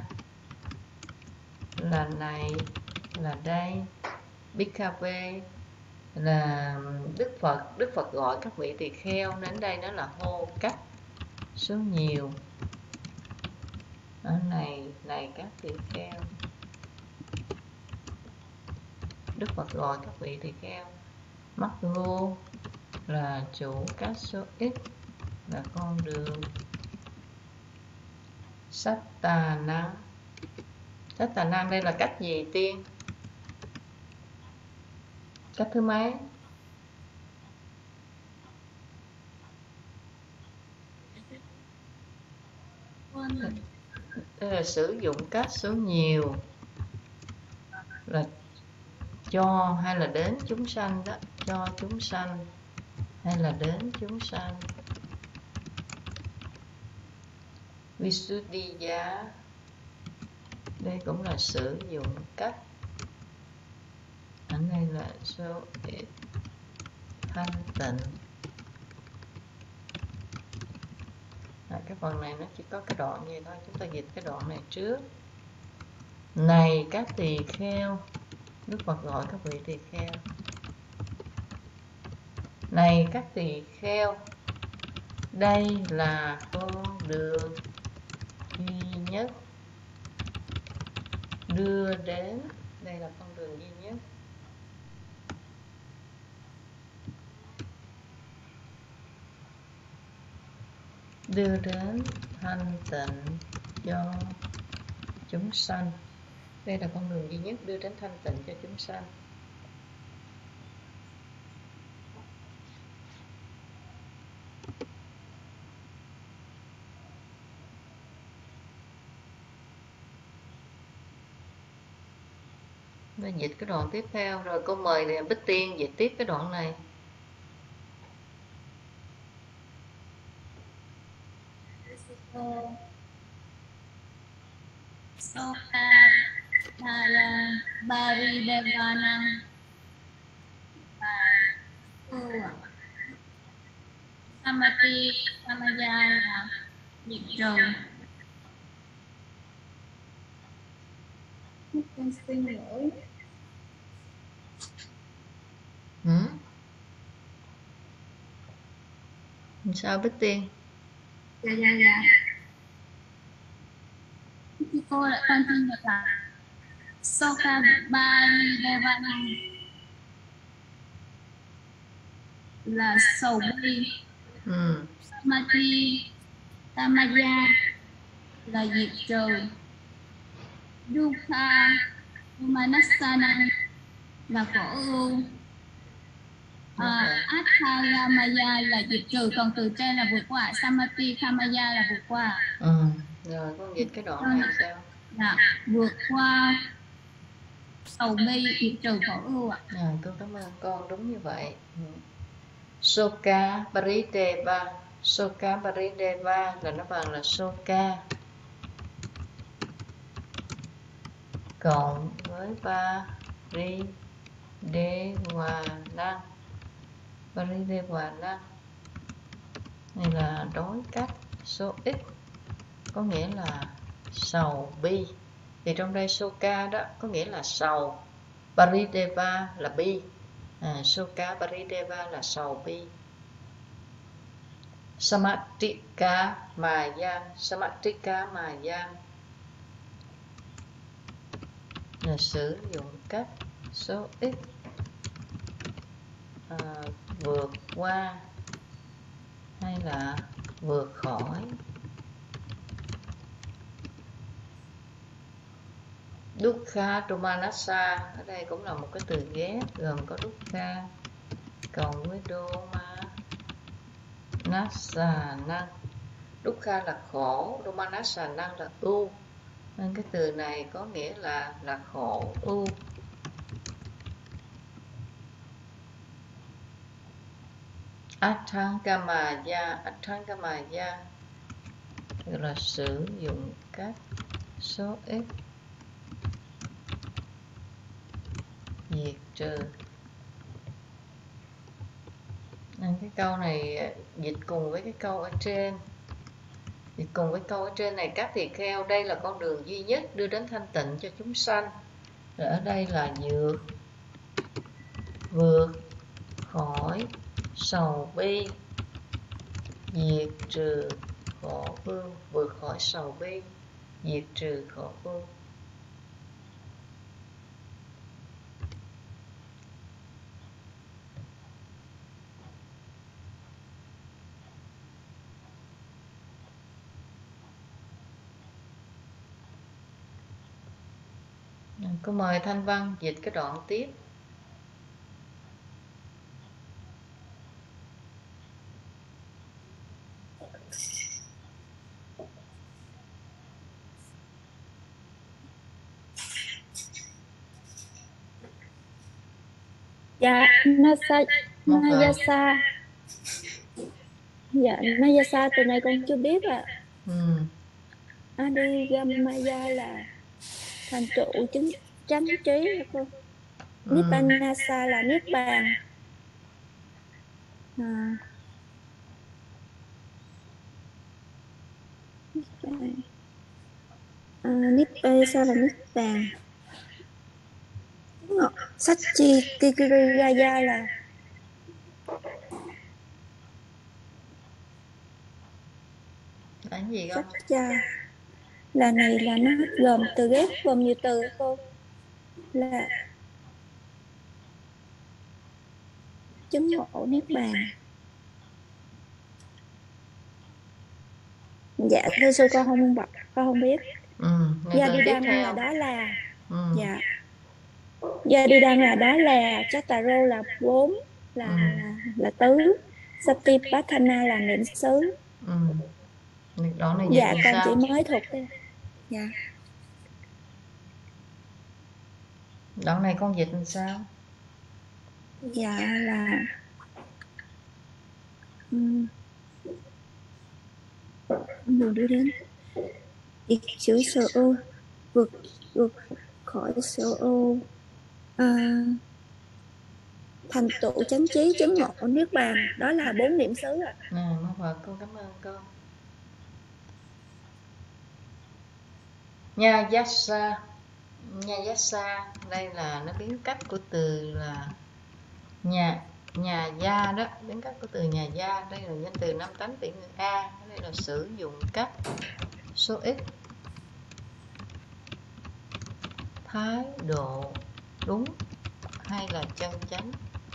là này, là đây. Bhikkhave là Đức Phật, Đức Phật gọi các vị tỳ kheo, đến đây nó là hô cách số nhiều. Ở này, này các tỳ kheo, Đức Phật gọi các vị tỳ kheo. Maggo là chủ cách số ít, là con đường. Sattanang, Sattanang đây là cách gì tiên? Cách thứ mấy? Đây là sử dụng cách số nhiều, là cho hay là đến chúng sanh đó, cho chúng sanh hay là đến chúng sanh. Visuddhiya đây cũng là sử dụng cách, ở đây là số ít, thanh tịnh. À, cái phần này nó chỉ có cái đoạn gì thôi, chúng ta dịch cái đoạn này trước. Này các tỳ kheo, Đức Phật gọi các vị tỳ kheo. Này các tỳ kheo, đây là con đường duy nhất đưa đến, đây là con đường duy nhất đưa đến thanh tịnh cho chúng sanh. Đây là con đường duy nhất đưa đến thanh tịnh cho chúng sanh. Và dịch cái đoạn tiếp theo, rồi cô mời Bích Tiên dịch tiếp cái đoạn này. Soka Daya Baridevanang Samati Samaya là diệt trừ. Con xin lỗi. Ừ? Sao Bích Tiên? Dạ dạ dạ. Cô lại con tin được là Soka Baridevanang là sầu bi. Ừ. Samati Samaya là diệt trừ. Dukkha Umanasana là khổ ưu. À, Athagamaya là diệt trừ, còn từ trên là vượt qua. Samati Kamaya là vượt qua. Ừ. Rồi con dịch cái đoạn này sao? Dạ, vượt qua sầu bi, diệt trừ khổ ưu ạ. Rồi tôi cảm ơn con, đúng như vậy. Ừ. Soka Parideva, Soka Parideva là nó bằng là Soka cộng với Paridevana. Paridevana này là đối cách số ít, có nghĩa là sầu bi. Thì trong đây Soka đó có nghĩa là sầu, Parideva là bi. à, Sukha Parideva là sầu bi. Samattika Maya, Samattika Maya là sử dụng cách số ít à, vượt qua hay là vượt khỏi. Dukkha Domanassa ở đây cũng là một cái từ ghép gồm có Dukkha cộng với Domanassa năng. Dukkha là khổ, Domanassa năng là ưu, nên cái từ này có nghĩa là là khổ ưu. Athangamaya, Athangamaya là sử dụng cách số ít diệt trừ. Nên cái câu này dịch cùng với cái câu ở trên, dịch cùng với câu ở trên này, các tỳ kheo, đây là con đường duy nhất đưa đến thanh tịnh cho chúng sanh. Rồi ở đây là vượt vượt khỏi sầu bi, diệt trừ khổ ưu, vượt khỏi sầu bi, diệt trừ khổ ưu. Cô mời Thanh Văn dịch cái đoạn tiếp. Dạ, Nasa, Nayasa. Dạ, Nayasa từ này con chưa biết ạ. À. Ừ. Adigamaya là thành tựu chứng chánh trí hả cô? Ừ. Nippanasa là niết bàn. À. À, Nippanasa là niết bàn. Sachi Tikirigaya là là gì không? Satcha là này là nó gồm từ ghép gồm nhiều từ cô, là chứng ngộ niết bàn. Dạ thưa sư con không bật, con không biết. Ừ, Gia đi đăng là đó là ừ. Dạ Gia đi đăng là đó là Chattaro là bốn là, ừ. là là tứ, Satipatthana là niệm xứ. Ừ. Đoạn này dạ con sao? chỉ mới thuộc đây. Dạ đoạn này con dịch làm sao? Dạ là um, đường đi đến diệt trừ sở ô, vượt vượt khỏi sở ô, à, thành tựu chánh trí chứng ngộ niết bàn, đó là bốn niệm xứ ạ. À. À, Mô Phật, con cảm ơn con. Nha Yassa, Nha Yassa đây là nó biến cách của từ là nhà nhà gia đó, biến cách của từ nhà gia. Đây là danh từ năm tánh tỷ ngữ A. Đây là sử dụng cách số ít, thái độ đúng hay là chân chánh.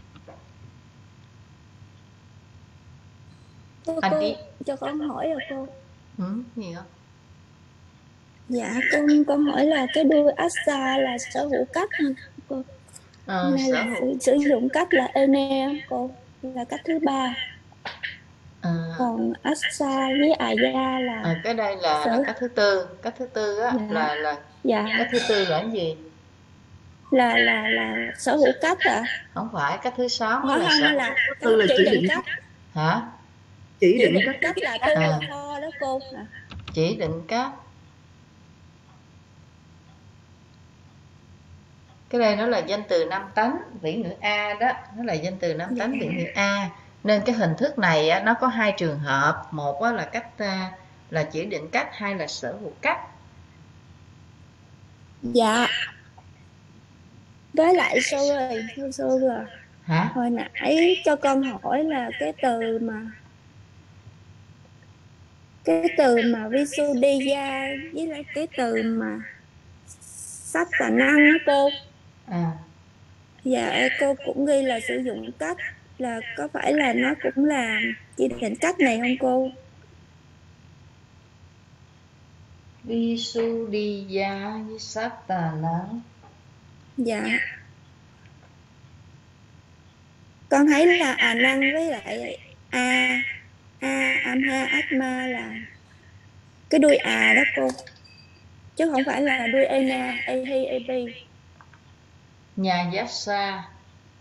Cô, Anh cô đi cho con hỏi rồi cô. Ừ, gì không? Dạ con con hỏi là cái đuôi assa là sở hữu cách hả cô? À, Này là sử, sử dụng cách là ene cô, là cách thứ ba. À, còn assa với aya là à, cái đây là, sở... là cách thứ tư. Cách thứ tư á, dạ. là là dạ. cách thứ tư là cái gì? Là là là sở hữu cách ạ. À? Không phải, cách thứ sáu là là sở là tư là chỉ định cách. Hả? Chỉ chỉ định định cách, cách là tư à. là kho đó cô. À. Chỉ định cách. Cái đây nó là danh từ năm tánh vĩ ngữ A đó, nó là danh từ năm tánh vĩ ngữ A. Nên cái hình thức này á, nó có hai trường hợp, một á, là cách là chỉ định cách, hai là sở hữu cách. Dạ. Với lại sorry, sorry. Hả? Hồi nãy cho con hỏi là cái từ mà cái từ mà Visuddhya với lại cái từ mà sách tà năng đó cô. À, Dạ cô cũng ghi là sử dụng cách, là có phải là nó cũng là chỉ định cách này không cô? Visuddhya với Satana. Dạ. Con thấy là à năng với lại a a amha atma là cái đuôi à đó cô, chứ không phải là đuôi ena ehi ebi. Nhà Yassa.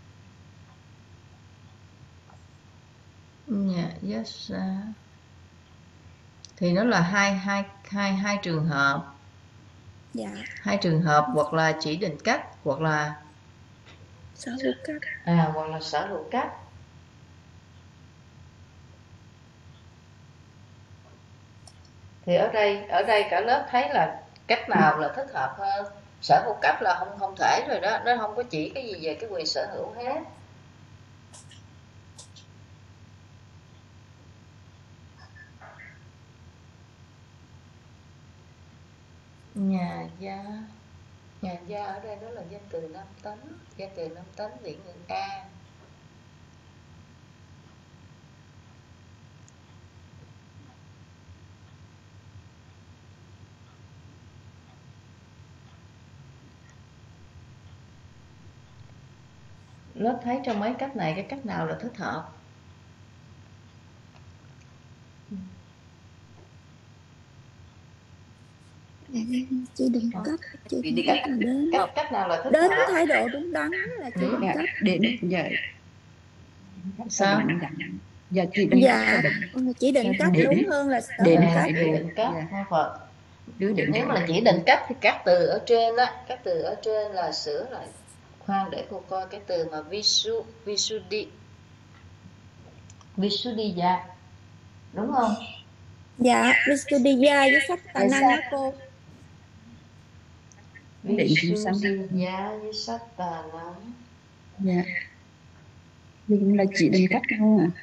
Nhà Yassa thì nó là hai hai hai hai trường hợp. Dạ. Hai trường hợp, hoặc là chỉ định cách, hoặc là Sở hữu cách. à hoặc là sở hữu cách. Thì ở đây ở đây cả lớp thấy là cách nào là thích hợp hơn. Sở hữu cách là không không thể rồi đó, nó không có chỉ cái gì về cái quyền sở hữu hết. Nhà gia. Nhà gia ở đây đó là danh từ năm tấn, danh từ năm tấn điển ngữ A. Lớp thấy trong mấy cách này cái cách nào là thích hợp? Chỉ định cách, chỉ định cách là đến Cách cách nào là thích đến hợp? thái độ đúng đắn là chỉ định cách. Đến dạ. Sao? Dạ chỉ định Dạ, cách. chỉ định cách Đến- đúng hơn là sở đến hữu À, cách. chỉ định cách Dạ. không phải. Đưa đến Nếu mà chỉ định cách thì các từ ở trên á, các từ ở trên là sửa lại. Khoan để cô coi cái từ mà visu visuddhi visuddhya, đúng không? Dạ, Visuddhya với sách tà năng đó cô. Visuddhya với sách tà năng. Dạ. Nhưng là chỉ định cách thôi à.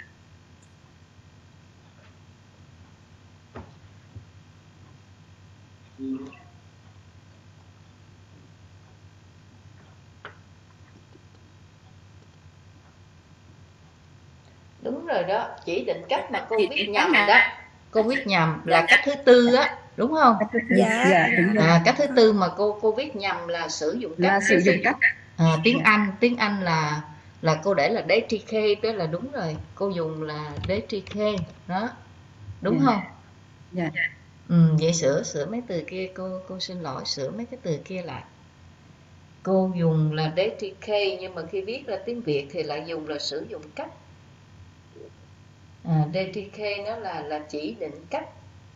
Đúng rồi đó, chỉ định cách mà cô Chỉ viết định nhầm cách đó, cô viết nhầm là cách thứ tư á, đúng không? Dạ. Dạ đúng rồi. À, cách thứ tư mà cô cô viết nhầm là sử dụng cách. Là sử dụng cách. À, tiếng Dạ. Anh, tiếng Anh là là cô để là detrike, đó là đúng rồi, cô dùng là detrike đó, đúng Dạ. không? Dạ. Ừ, vậy sửa sửa mấy từ kia, cô cô xin lỗi, sửa mấy cái từ kia lại. Cô dùng là detrike nhưng mà khi viết ra tiếng Việt thì lại dùng là sử dụng cách. À, detrike nó là là chỉ định cách.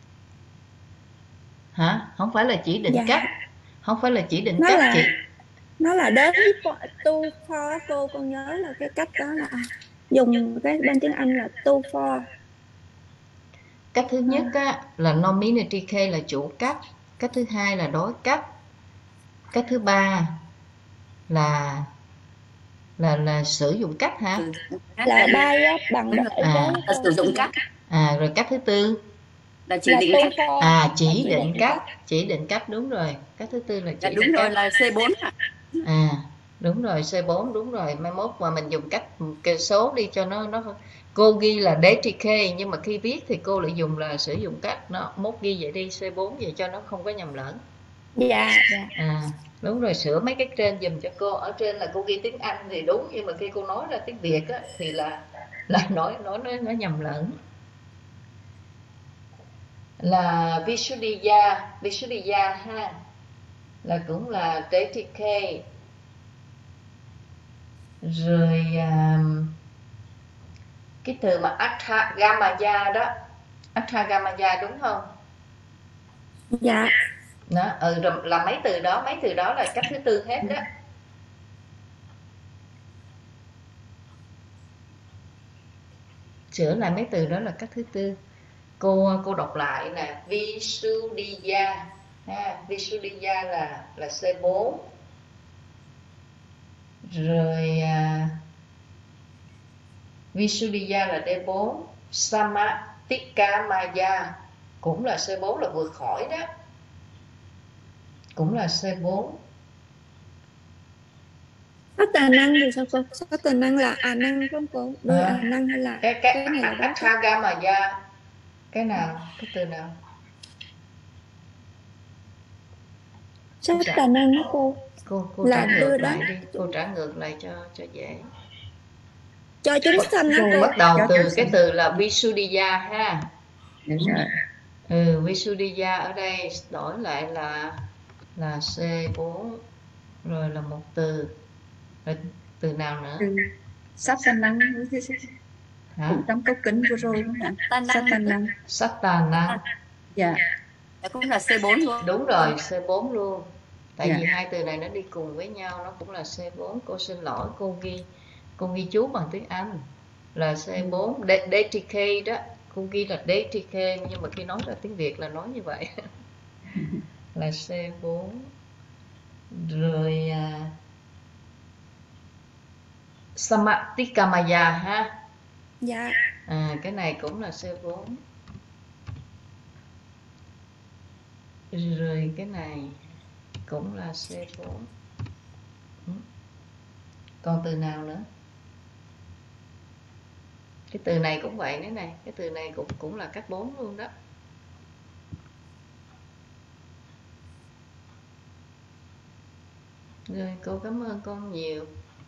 Hả? Không phải là chỉ định Dạ. cách. Không phải là chỉ định Nó cách là chị. nó là đến với po- tu for cô, con nhớ là cái cách đó là dùng cái bên tiếng Anh là tu for. Cách thứ nhất á, là nominative là chủ cách. Cách thứ hai là đối cách. Cách thứ ba là là là sử dụng cách hả? Là bias bằng Đúng để À. với là cô. sử dụng cách À, rồi cách thứ tư là chỉ Là định tu cách. for. à là chỉ định cách, chỉ định cách đúng rồi. Cách thứ tư là chỉ Dạ định đúng rồi, cách. là C bốn ạ. À, đúng rồi, C bốn đúng rồi. Mai mốt mà mình dùng cách kê số đi cho nó nó cô ghi là detrike nhưng mà khi viết thì cô lại dùng là sử dụng cách, nó mốt ghi vậy đi C bốn vậy cho nó không có nhầm lẫn. Dạ, dạ. À, đúng rồi, sửa mấy cái trên dùm cho cô. Ở trên là cô ghi tiếng Anh thì đúng, nhưng mà khi cô nói ra tiếng Việt á, thì là là nói nói nó, nó nhầm lẫn. Là Visuddhya, Visuddhya ha, là cũng là detrike. Rồi um, cái từ mà Athagamaya đó, Athagamaya đúng không? Dạ. Đó, ừ, rồi là mấy từ đó, mấy từ đó là cách thứ tư hết đó. Sửa lại mấy từ đó là cách thứ tư. Cô cô đọc lại là Visuddhya ha, Visuddhya là là C bốn. Rồi à, Visuddhiya là D bốn, Samatika Maya cũng là C bốn, là vượt khỏi đó, cũng là C bốn. Sát tà năng thì sao cô? Sát tà năng là à năng phải không cô? Đôi À, à năng hay là cái cái, cái này là đó? Athagamaya, cái nào, cái từ nào? Sát tà năng đó cô. Cô cô Là trả đưa ngược đến lại đi, cô trả ngược lại cho cho dễ. cho chúng sanh đó cô. Bắt đầu Cho từ chúng cái sanh. từ là Visuddhiya ha. Dạ rồi. Ừ, Visuddhiya ở đây đổi lại là là C bốn, rồi là một từ, rồi từ nào nữa? Từ sát tà năng Hả? cũng trong câu kính vừa rồi đúng không ạ? Sát tà năng. Satana. Dạ. Đó cũng là C bốn luôn. Đúng rồi, C bốn luôn. Tại Dạ. vì hai từ này nó đi cùng với nhau, nó cũng là C bốn. Cô xin lỗi, cô ghi cô ghi chú bằng tiếng Anh là C bốn. D- DTK đó, cô ghi là đê tê ca, nhưng mà khi nói ra tiếng Việt là nói như vậy. Là C bốn. Rồi à, Samatikamaya ha. Dạ. À, cái này cũng là C bốn. Rồi cái này cũng là C bốn. Ừ. Còn từ nào nữa? Cái từ này cũng vậy nữa này, cái từ này cũng cũng là cách bốn luôn đó. Rồi, cô cảm ơn con nhiều.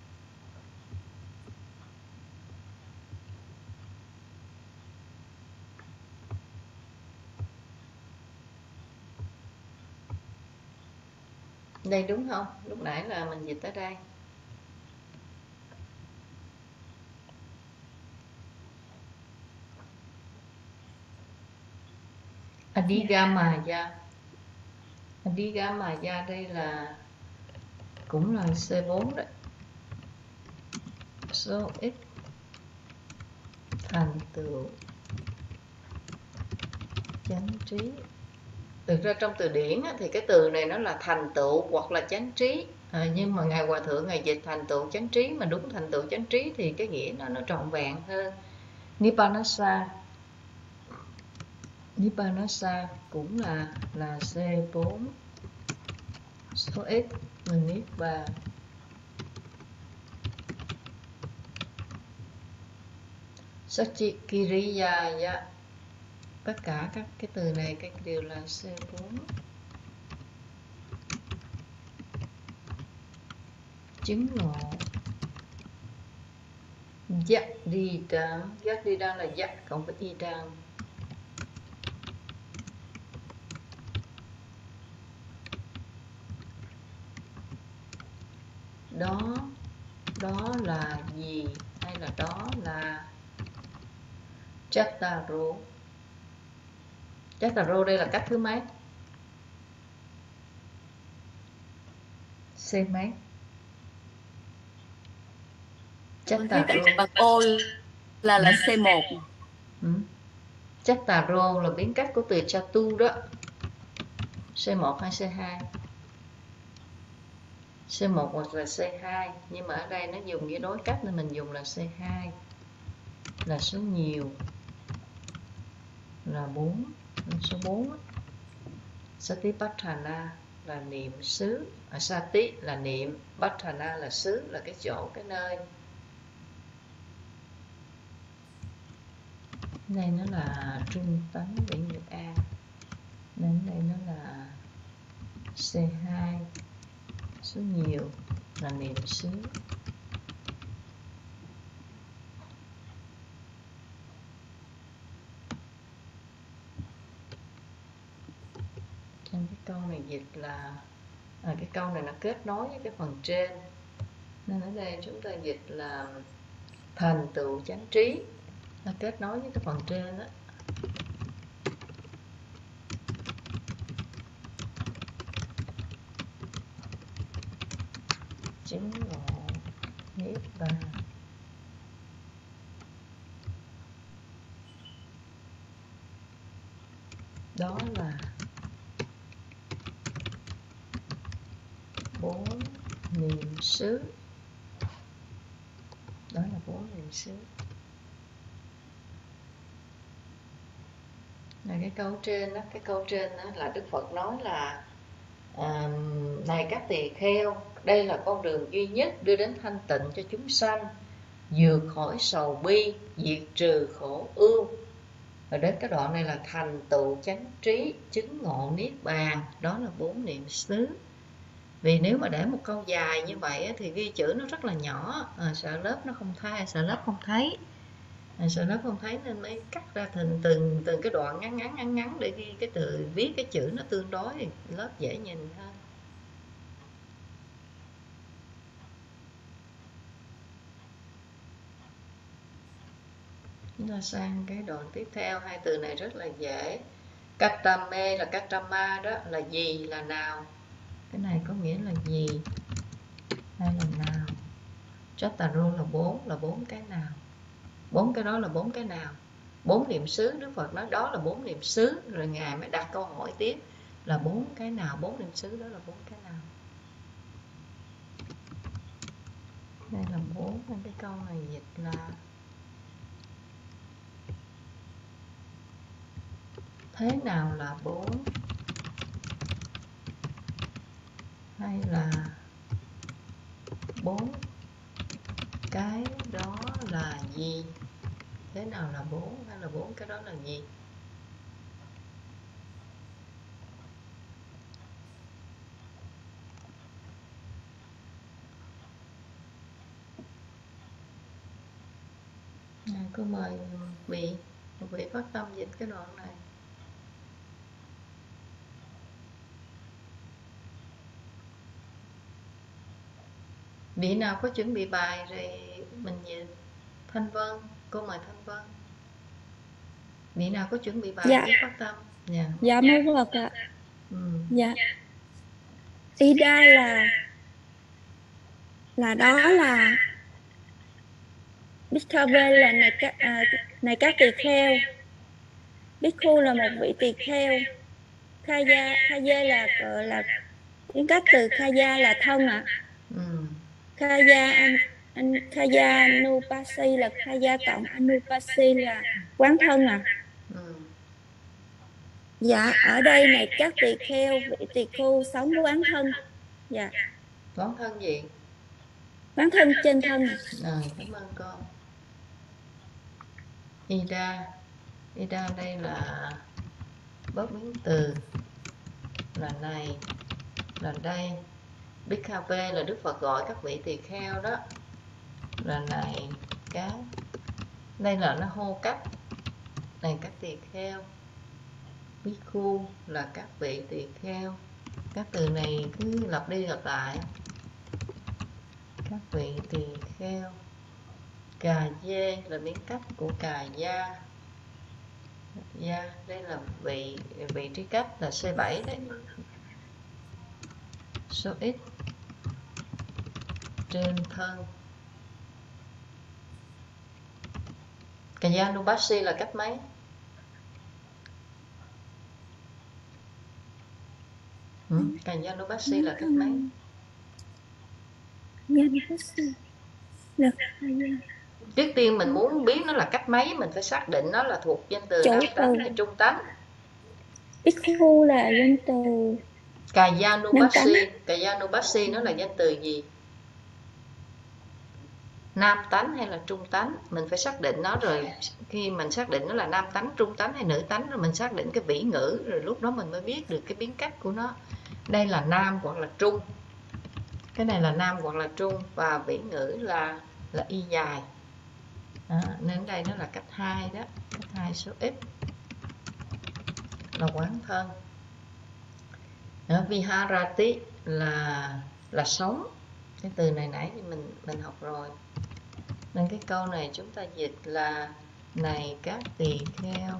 Đây đúng không? Lúc nãy là mình dịch tới đây. Adigamaya. Adigamaya đây là cũng là C bốn đấy. Số ít thành tựu chánh trí. Thực ra trong từ điển á, thì cái từ này nó là thành tựu hoặc là chánh trí, à, nhưng mà ngài hòa thượng ngài dịch thành tựu chánh trí, mà đúng thành tựu chánh trí thì cái nghĩa nó nó trọn vẹn hơn. Nippanasa. Nippanasa cũng là là C bốn. Số ít mình niết bàn. Sachikiriyaya. Tất cả các cái từ này các đều là C bốn. Chứng ngộ. Giác đi đan. Giác đi đan là giác cộng với y đan. Đó, đó là gì? Hay là đó là Chattaro. Chattaro đây là cách thứ mấy? C mấy? Con thấy tại bằng O là là C một. Ừ. Chattaro là biến cách của từ chatu đó. C một hay C hai? C một hoặc là C hai, nhưng mà ở đây nó dùng nghĩa đối cách nên mình dùng là C hai, là số nhiều, là bốn, số bốn. Satipatthana là niệm xứ, à, Sati là niệm, Patthana là xứ, là cái chỗ, cái nơi. Đây nó là trung tánh vĩ ngữ A, nên đây nó là C hai, số nhiều là niệm xứ. Trong cái câu này dịch là à, cái câu này nó kết nối với cái phần trên, nên ở đây chúng ta dịch là thành tựu chánh trí, nó kết nối với cái phần trên đó. Chứng ngộ niết bàn. Đó là bốn niệm xứ. Đó là bốn niệm xứ. Là cái câu trên đó, cái câu trên đó là Đức Phật nói là à, này các tỳ kheo, đây là con đường duy nhất đưa đến thanh tịnh cho chúng sanh, vượt khỏi sầu bi, diệt trừ khổ ưu. Rồi đến cái đoạn này là thành tựu chánh trí, chứng ngộ niết bàn, đó là bốn niệm xứ. Vì nếu mà để một câu dài như vậy thì ghi chữ nó rất là nhỏ, à, sợ lớp nó không thấy, sợ lớp không thấy, à, sợ lớp không thấy nên mới cắt ra thành từng từng cái đoạn ngắn ngắn ngắn ngắn để ghi cái từ, viết cái chữ nó tương đối thì lớp dễ nhìn hơn. Chúng ta sang cái đoạn tiếp theo, hai từ này rất là dễ. Katame là katama, đó là gì, là nào. Cái này có nghĩa là gì hay là nào. Chataru là bốn, là bốn cái nào. Bốn cái đó là bốn cái nào. Bốn niệm xứ, Đức Phật nói đó là bốn niệm xứ. Rồi Ngài mới đặt câu hỏi tiếp là bốn cái nào, bốn niệm xứ đó là bốn cái nào. Đây là bốn, cái câu này dịch là thế nào là bốn, hay là bốn cái đó là gì. Thế nào là bốn, hay là bốn cái đó là gì. À, cô mời vị vị phát tâm dịch cái đoạn này. Vị nào có chuẩn bị bài rồi mình dịch. Thanh Vân, cô mời Thanh Vân. Vị nào có chuẩn bị bài Dạ. viết phát tâm. Dạ. Dạ mô Phật ạ. Ừ. Dạ. Ida là là đó là Bhikkhav là này các à, này các tỳ kheo. Bhikkhu là một vị tỳ kheo. Khaya Khaya là gọi là tiếng cách từ Khaya là thân ạ. À. Ừ. Khaya an, an Khaya Anupasi là Khaya cộng Anupasi là quán thân à. Ừ. Dạ, ở đây này các tỳ kheo, vị tỳ khưu sống với quán thân. Dạ. Quán thân gì? Quán thân trên thân. Rồi, cảm ơn con. Ida, Ida đây là bớt biến từ, là này, là đây. Bhikkhav là Đức Phật gọi các vị tỳ kheo đó, là này các. Đây là nó hô cách, này các tỳ kheo. Bhikkhu là các vị tỳ kheo. Các từ này cứ lặp đi lặp lại. Các vị tỳ kheo. Cà dê là miếng cách của cà gia. Gia, đây là vị vị trí cách là C bảy đấy. Số ít trên thân. Cà gia Nubasi là cách mấy? Ừ? Cà gia Nubasi là cách mấy? Là Trước tiên mình muốn biết nó là cách mấy, mình phải xác định nó là thuộc danh từ nam tánh hay trung tánh. Bhikkhu là danh từ Kayanubasi. Kayanubasi nó là danh từ gì? Nam tánh hay là trung tánh? Mình phải xác định nó rồi. Khi mình xác định nó là nam tánh, trung tánh hay nữ tánh, rồi mình xác định cái vĩ ngữ, rồi lúc đó mình mới biết được cái biến cách của nó. Đây là nam hoặc là trung. Cái này là nam hoặc là trung, và vĩ ngữ là là y dài. Đó, nên đây nó là cách hai đó, cách hai số ít là quán thân. Đó, viharati là là sống. Cái từ này nãy thì mình mình học rồi. Nên cái câu này chúng ta dịch là này các tỳ kheo.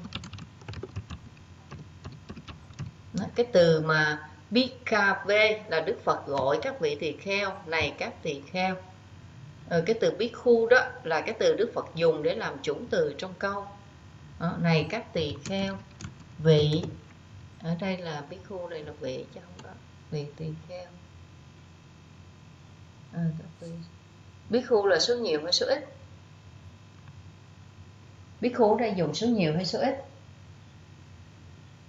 Đó, cái từ mà Bhikkhav là Đức Phật gọi các vị tỳ kheo, này các tỳ kheo. Ờ, cái từ Bhikkhu đó là cái từ Đức Phật dùng để làm chủ từ trong câu. Đó, này các tỳ kheo. Vị, ở đây là Bhikkhu, đây là vị chứ không có vị tỳ kheo. À, Bhikkhu là số nhiều hay số ít? Bhikkhu ở đây dùng số nhiều hay số ít?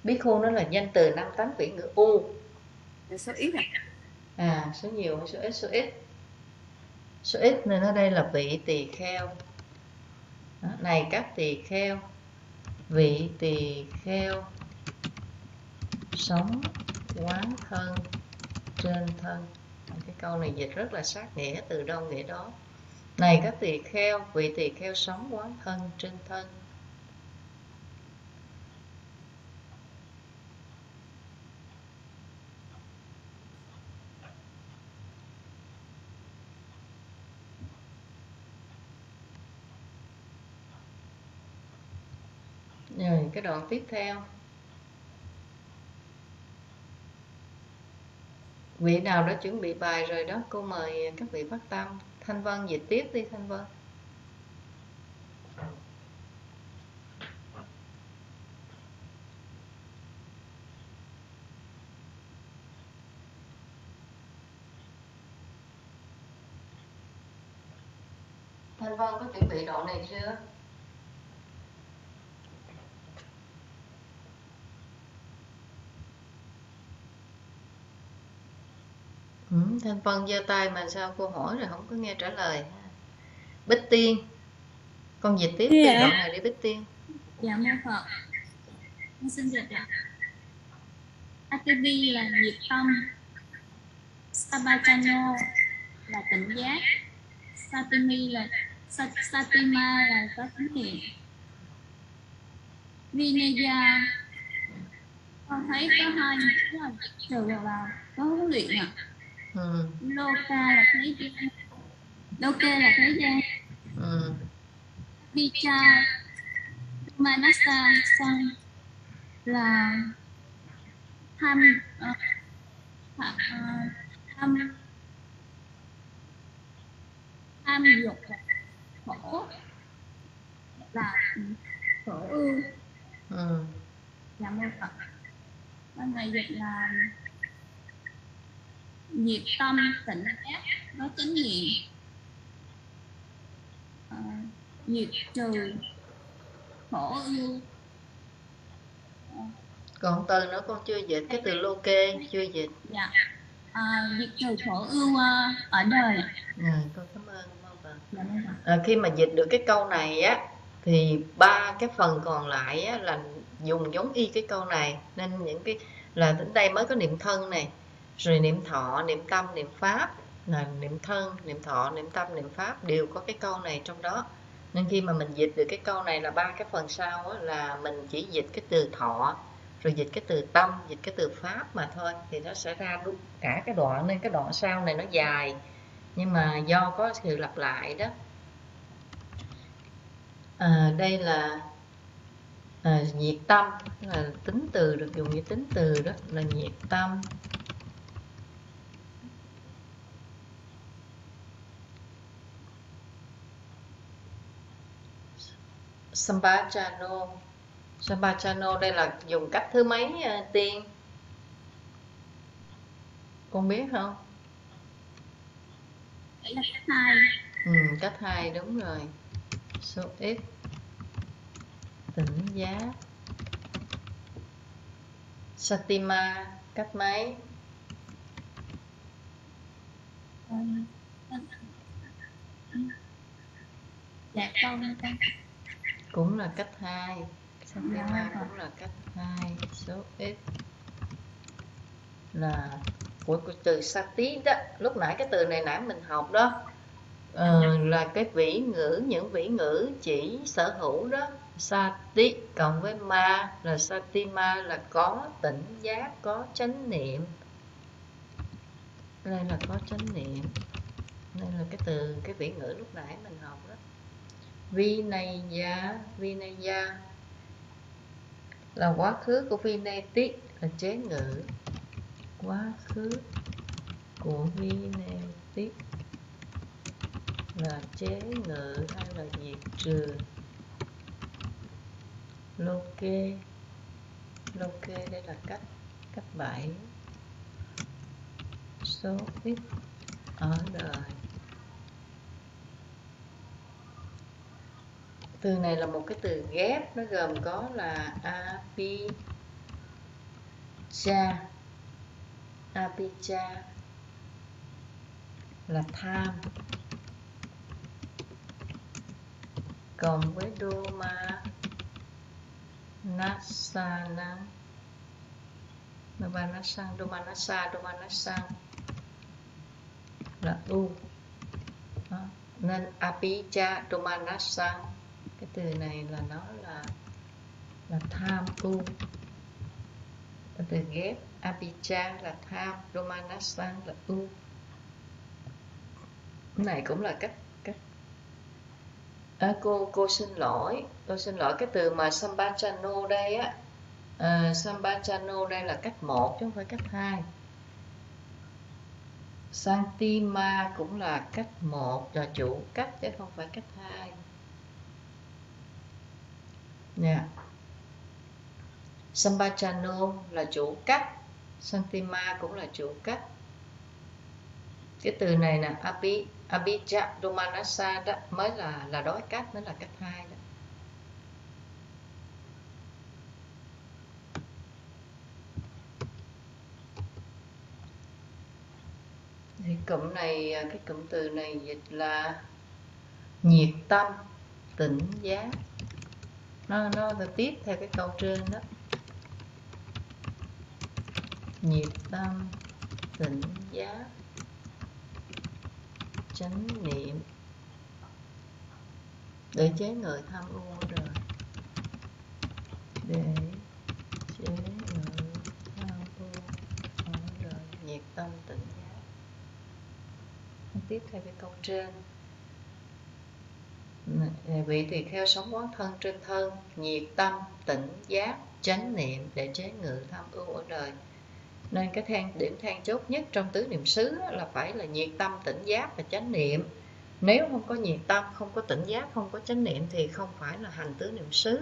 Bhikkhu nó là danh từ năm tánh vị ngữ u. Số ít à? À, số nhiều hay số ít? Số ít. Số ít nên ở đây là vị tỳ kheo. Đó, này các tỳ kheo, vị tỳ kheo sống quán thân trên thân. Cái câu này dịch rất là sát nghĩa, từ đâu nghĩa đó. Này các tỳ kheo, vị tỳ kheo sống quán thân trên thân. Rồi cái đoạn tiếp theo, vị nào đã chuẩn bị bài rồi đó, cô mời các vị phát tâm. Thanh Vân dịch tiếp đi Thanh Vân. Thanh Vân có chuẩn bị đoạn này chưa? Ừ, Thanh Vân giơ tay mà sao cô hỏi rồi không có nghe trả lời. Bích Tiên, con dịch tiếp từ đoạn này đi Bích Tiên. Dạ mô Phật. Con xin dịch ạ. Atibi là nhiệt tâm, Sabachano là tỉnh giác, Satimi là Satima là có tín niệm, Vinaya con thấy có hai nghĩa là trừ là có huấn luyện ạ. Ừ. Loka là thế gian, Loke là thế gian, Ừ. Vicha Manasa Sang là tham uh, tham tham dục là khổ là khổ ưu. Ừ. Dạ mô Phật. Bên này dịch là nhiệt tâm tỉnh giác có chánh niệm, à, nhiệt trừ khổ ưu. À, còn từ nữa con chưa dịch cái từ lô kê chưa dịch. Dạ. À, diệt trừ khổ ưu uh, ở đời. Rồi, con cảm ơn. À, khi mà dịch được cái câu này á thì ba cái phần còn lại á, là dùng giống y cái câu này, nên những cái là đến đây mới có niệm thân này, rồi niệm thọ, niệm tâm, niệm pháp, là niệm thân, niệm thọ, niệm tâm, niệm pháp đều có cái câu này trong đó. Nên khi mà mình dịch được cái câu này là ba cái phần sau á, là mình chỉ dịch cái từ thọ, rồi dịch cái từ tâm, dịch cái từ pháp mà thôi, thì nó sẽ ra đúng cả cái đoạn. Nên cái đoạn sau này nó dài, nhưng mà do có sự lặp lại đó. À, đây là à, nhiệt tâm, là tính từ được dùng như tính từ đó, là nhiệt tâm. Sambachano, Sambachano đây là dùng cách thứ mấy uh, Tiên? Con biết không? Đấy là cách hai. Ừ, cách hai đúng rồi. Số ít tỉnh giá. Satima cách mấy? Dạ con con cũng là cách hai. Satima cũng là cách hai. Số ít là của, của từ sati đó, lúc nãy cái từ này nãy mình học đó, ờ, là cái vĩ ngữ, những vĩ ngữ chỉ sở hữu đó. Sati cộng với ma là satima, là có tỉnh giác, có chánh niệm. Đây là có chánh niệm, đây là cái từ cái vĩ ngữ lúc nãy mình học đó. Vinaya, Vinaya là quá khứ của Vineti, là chế ngữ. Quá khứ của Vineti là chế ngữ hay là diệt trừ. Loke, Loke đây là cách cách bảy. Số ít ở đời. Từ này là một cái từ ghép, nó gồm có là api, Abhijja, Abhijja là tham, cộng với Doma Nasana, Doma Nasan, Doma Nasa, Doma Nasan là u. Đó. Nên Abhijja Doma Nasan, cái từ này là nó là là tham u. Từ ghép Abhijja là tham, Doma Nasan là u. Cái này cũng là cách cách à, cô cô xin lỗi tôi xin lỗi cái từ mà Sambhajano đây á, à, Sambhajano đây là cách một chứ không phải cách hai. Santima cũng là cách một, là chủ cách chứ không phải cách hai nha. Sambhajano là chủ cách, Santima cũng là chủ cách. Cái từ này nè, Abhi, Abhijja Doma Nasa đó mới là là đối cách, mới là cách hai đó. Thì cụm này, cái cụm từ này dịch là nhiệt tâm, tỉnh giác. Nó nó là tiếp theo cái câu trên đó. Nhiệt tâm, tỉnh giác, chánh niệm để chế ngự tham ưu ở đời. Để chế ngự tham ưu ở đời, nhiệt tâm tỉnh giác. Tiếp theo cái câu trên. Vị tỳ kheo sống quán thân trên thân, nhiệt tâm tỉnh giác, chánh niệm để chế ngự tham ưu ở đời. Nên cái than, điểm than chốt nhất trong tứ niệm xứ là phải là nhiệt tâm, tỉnh giác và chánh niệm. Nếu không có nhiệt tâm, không có tỉnh giác, không có chánh niệm thì không phải là hành tứ niệm xứ.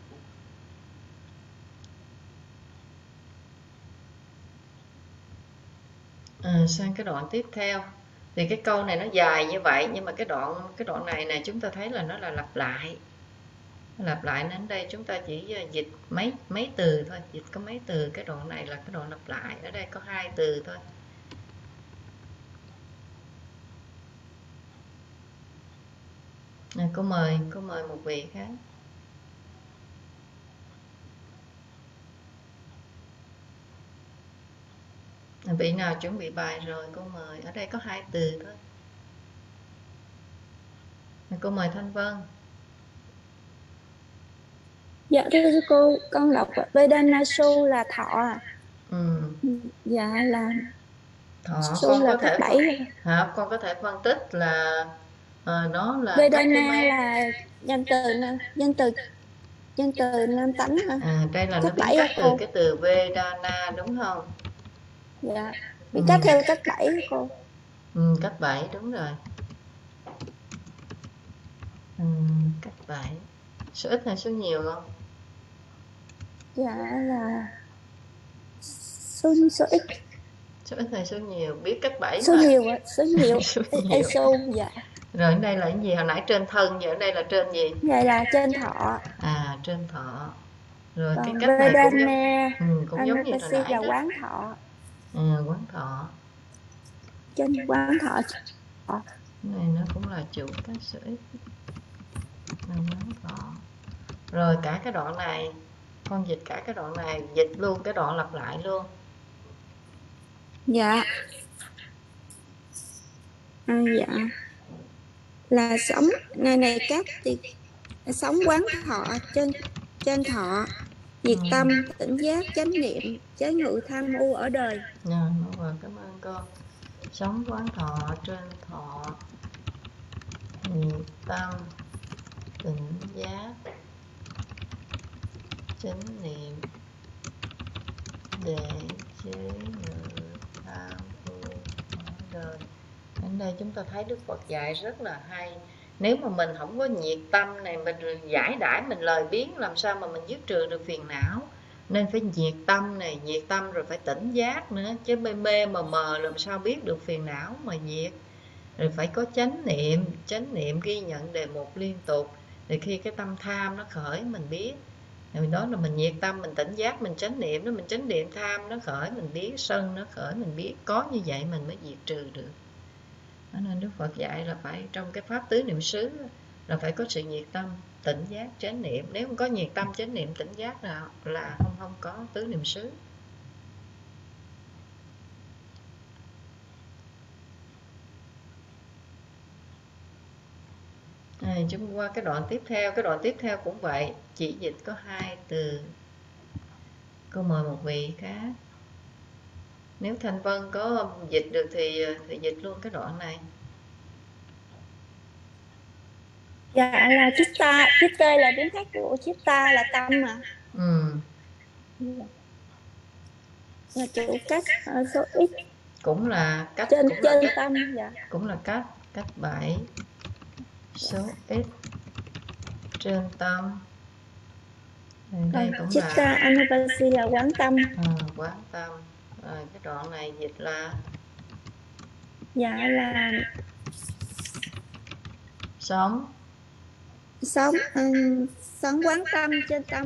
À, sang cái đoạn tiếp theo. Thì cái câu này nó dài như vậy, nhưng mà cái đoạn cái đoạn này này chúng ta thấy là nó là lặp lại. Lặp lại đến đây chúng ta chỉ dịch mấy mấy từ thôi, dịch có mấy từ. Cái đoạn này là cái đoạn lặp lại, ở đây có hai từ thôi. Này, cô mời cô mời một vị khác. Vị nào chuẩn bị bài rồi cô mời. Ở đây có hai từ thôi. Cô mời Thanh Vân. Dạ thưa cô, con đọc Vedanasu là thọ à? Ừ. Dạ là thọ. Su Con là có thể bảy hả? Con có thể phân tích là à, nó là Vedana là danh từ danh từ danh từ nam tánh hả? À, đây là nó cách biến bảy cách hả từ cô? cái từ Vedana đúng không? Dạ. Bị Ừ. cách theo cách bảy hả cô? Ừ, cách bảy đúng rồi. Ừ, cách bảy. Số ít hay số nhiều không? Dạ là số số ít. Số ít hay số nhiều? Biết cách bảy Số mà. nhiều ạ, số nhiều. Số Ê, nhiều. số dạ. Rồi ở đây là cái gì? Hồi nãy trên thân, giờ ở đây là trên gì? Vậy là trên thọ. À, trên thọ. Rồi cái Còn cách này cũng giống, Vedana ừ, cũng giống như hồi Anapasi nãy là đó. quán thọ. Ừ, quán thọ. Trên quán thọ. Cái này nó cũng là chủ các số ít. Là quán thọ. Rồi cả cái đoạn này, con dịch cả cái đoạn này, dịch luôn cái đoạn lặp lại luôn. Dạ. À, dạ. Là sống ngày này các thì sống quán thọ trên trên thọ, nhiệt Ừ. tâm, tỉnh giác, chánh niệm, chế ngự tham ưu ở đời. Dạ, rồi cảm ơn con. Sống quán thọ trên thọ, nhiệt tâm, tỉnh giác, chánh niệm để chế ngự tham ưu ở đời. Đến đây chúng ta thấy Đức Phật dạy rất là hay. Nếu mà mình không có nhiệt tâm này, mình giải đãi, mình lời biến, làm sao mà mình dứt trừ được phiền não. Nên phải nhiệt tâm này, nhiệt tâm rồi phải tỉnh giác nữa. Chứ mê mê mờ mờ làm sao biết được phiền não mà nhiệt. Rồi phải có chánh niệm, chánh niệm ghi nhận đề mục liên tục. Thì khi cái tâm tham nó khởi mình biết. Rồi đó là mình nhiệt tâm, mình tỉnh giác, mình chánh niệm đó, mình chánh niệm tham nó khởi, mình biết sân nó khởi, mình biết có như vậy mình mới diệt trừ được. Đó nên Đức Phật dạy là phải trong cái pháp tứ niệm xứ là phải có sự nhiệt tâm, tỉnh giác, chánh niệm. Nếu không có nhiệt tâm, chánh niệm, tỉnh giác là là không không có tứ niệm xứ. À, chúng qua cái đoạn tiếp theo, cái đoạn tiếp theo cũng vậy, chỉ dịch có hai từ. Cô mời một vị khác. Nếu Thanh Vân có dịch được thì thì dịch luôn cái đoạn này. Dạ là chitta, chitta là tiếng khác của chitta là tâm mà. Ừ. Là chịu cách uh, số ít. Cũng là cách trên cũng trên là cách, tâm, dạ. Cũng là cách cách bảy số ít trên tâm. Đây cũng Chitta là Anupasi là quán tâm. À, quán tâm. Rồi cái đoạn này dịch là Dạ là sống sống um, sống quán tâm trên tâm.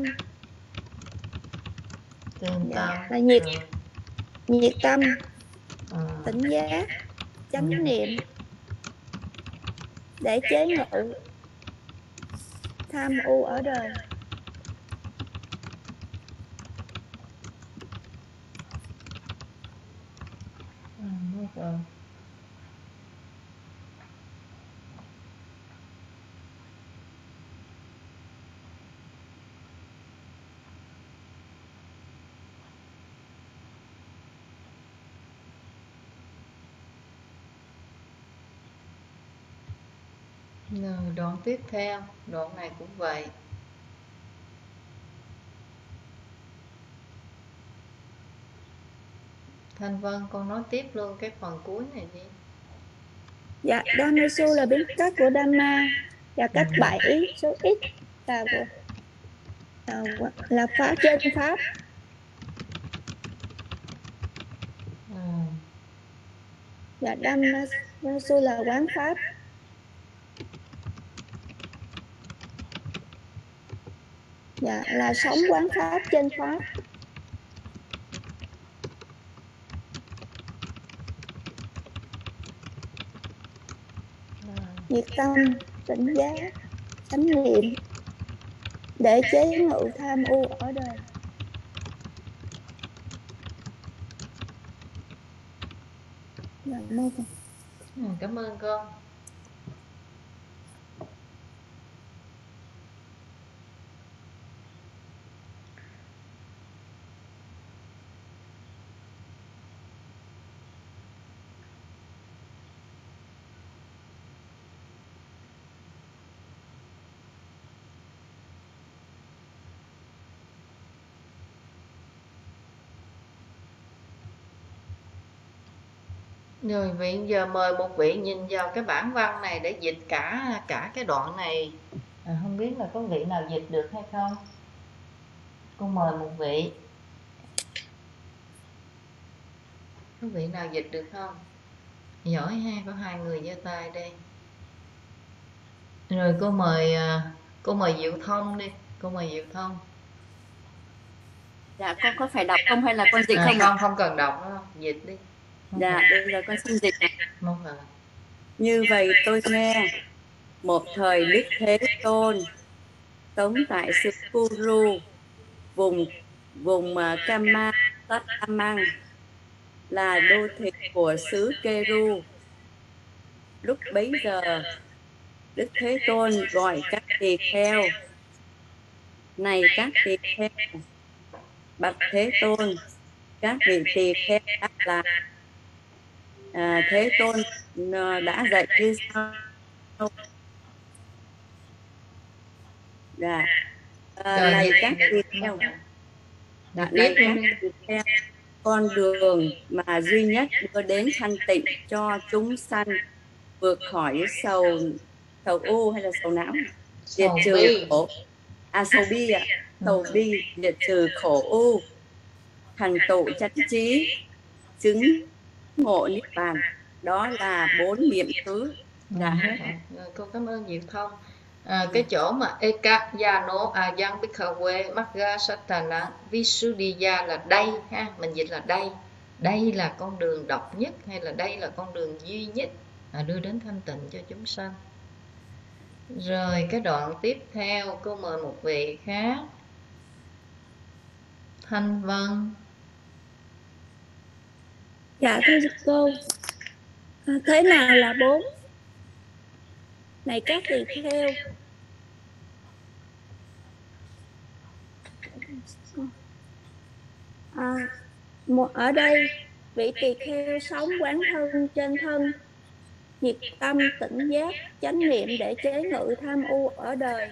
trên Dạ, tâm là nhiệt rồi. nhiệt tâm, À, tỉnh giác, chánh ừ. niệm để chế ngự tham u ở đời. À, rồi. Rồi, đoạn tiếp theo, đoạn này cũng vậy. Thanh Vân, con nói tiếp luôn cái phần cuối này đi. Dạ, Dhammasu là biến cách của Dhamma, và cách Ừ. bảy số ít là của là, là pháp trên pháp. Ừ. Dạ, Dhammasu là quán pháp. Dạ, là sống quán pháp trên pháp. Nhiệt tâm, tỉnh giác, chánh niệm để chế ngự tham u ở đời. Dạ, mô Phật. Ừ, cảm ơn con. Rồi vị giờ mời một vị nhìn vào cái bản văn này để dịch cả cả cái đoạn này. À, không biết là có vị nào dịch được hay không? Cô mời một vị. Có vị nào dịch được không? Giỏi ha, có hai người giơ tay đây. Rồi cô mời cô mời Diệu Thông đi, cô mời Diệu Thông. Dạ, con có phải đọc không hay là con dịch À, không không, ạ? không cần đọc đâu, dịch đi. Không Dạ, cần. bây giờ con xin dịch này. Không cần. Như vậy tôi nghe, một thời Đức Thế Tôn sống tại xứ Kuru, vùng vùng uh, Kama Tattamang, là đô thị của xứ Keru. Lúc bấy giờ, Đức Thế Tôn gọi các tỳ kheo: này các tỳ kheo, bạch Thế Tôn. Các vị tỳ kheo đáp là: à, Thế Tôn đã dạy như sau. Dạ. À, Rồi, này dịch, các dịch, tỳ kheo, dịch dạ, tiếp này luôn các đi. tỳ kheo, con đường mà duy nhất đưa đến thanh tịnh cho chúng sanh vượt khỏi sầu sầu u hay là sầu não, diệt Sầu trừ bi. khổ, à sầu bi ạ, à. Sầu bi, diệt trừ khổ u, thành tựu chánh trí, chứng ngộ niết bàn, đó là bốn niệm xứ. Ừ, Dạ hết. rồi, cô cảm ơn Diệu Thông. À, cái chỗ mà eka yano ayang bikawe magga satana visuddhiya là đây ha, mình dịch là đây, đây là con đường độc nhất hay là đây là con đường duy nhất à, đưa đến thanh tịnh cho chúng sanh. Rồi cái đoạn tiếp theo cô mời một vị khác. Thanh Vân. Dạ thưa cô, à, thế nào là bốn? Này các tỳ kheo, à, một ở đây vị tỳ kheo sống quán thân trên thân, nhiệt tâm tỉnh giác chánh niệm để chế ngự tham u ở đời.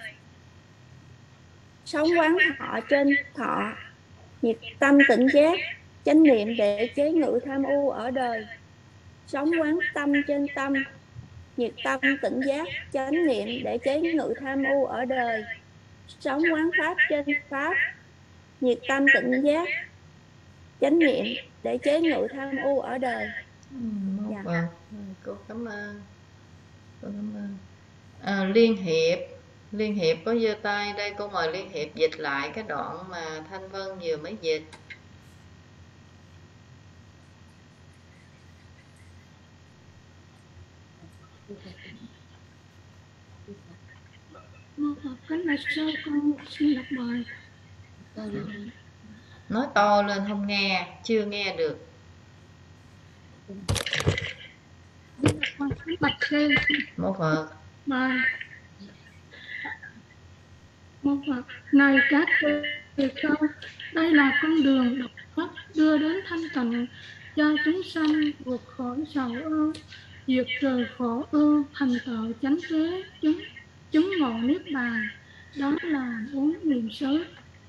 Sống quán thọ trên thọ, nhiệt tâm tỉnh giác chánh niệm để chế ngự tham u ở đời. Sống quán tâm trên tâm, nhiệt tâm tỉnh giác chánh niệm để chế ngự tham u ở đời. Sống quán pháp trên pháp, nhiệt tâm tỉnh giác chánh niệm để chế ngự tham u ở đời. Ừ, dạ. Vâng, cô cảm ơn. Cô cảm ơn. À, Liên Hiệp, Liên Hiệp có giơ tay đây, cô mời Liên Hiệp dịch lại cái đoạn mà Thanh Vân vừa mới dịch. Mô Phật kính bạch sư, con xin đọc bài. Nói to lên không nghe, chưa nghe được. Con kính bạch sư. Mô Phật. Bài. Mô Phật, này các tỳ kheo, đây là con đường độc nhất đưa đến thanh tịnh cho chúng sanh vượt khỏi sầu ưu, diệt trừ khổ ưu, thành tựu chánh trí, chứng chứng ngộ niết bàn. Đó là bốn niệm xứ.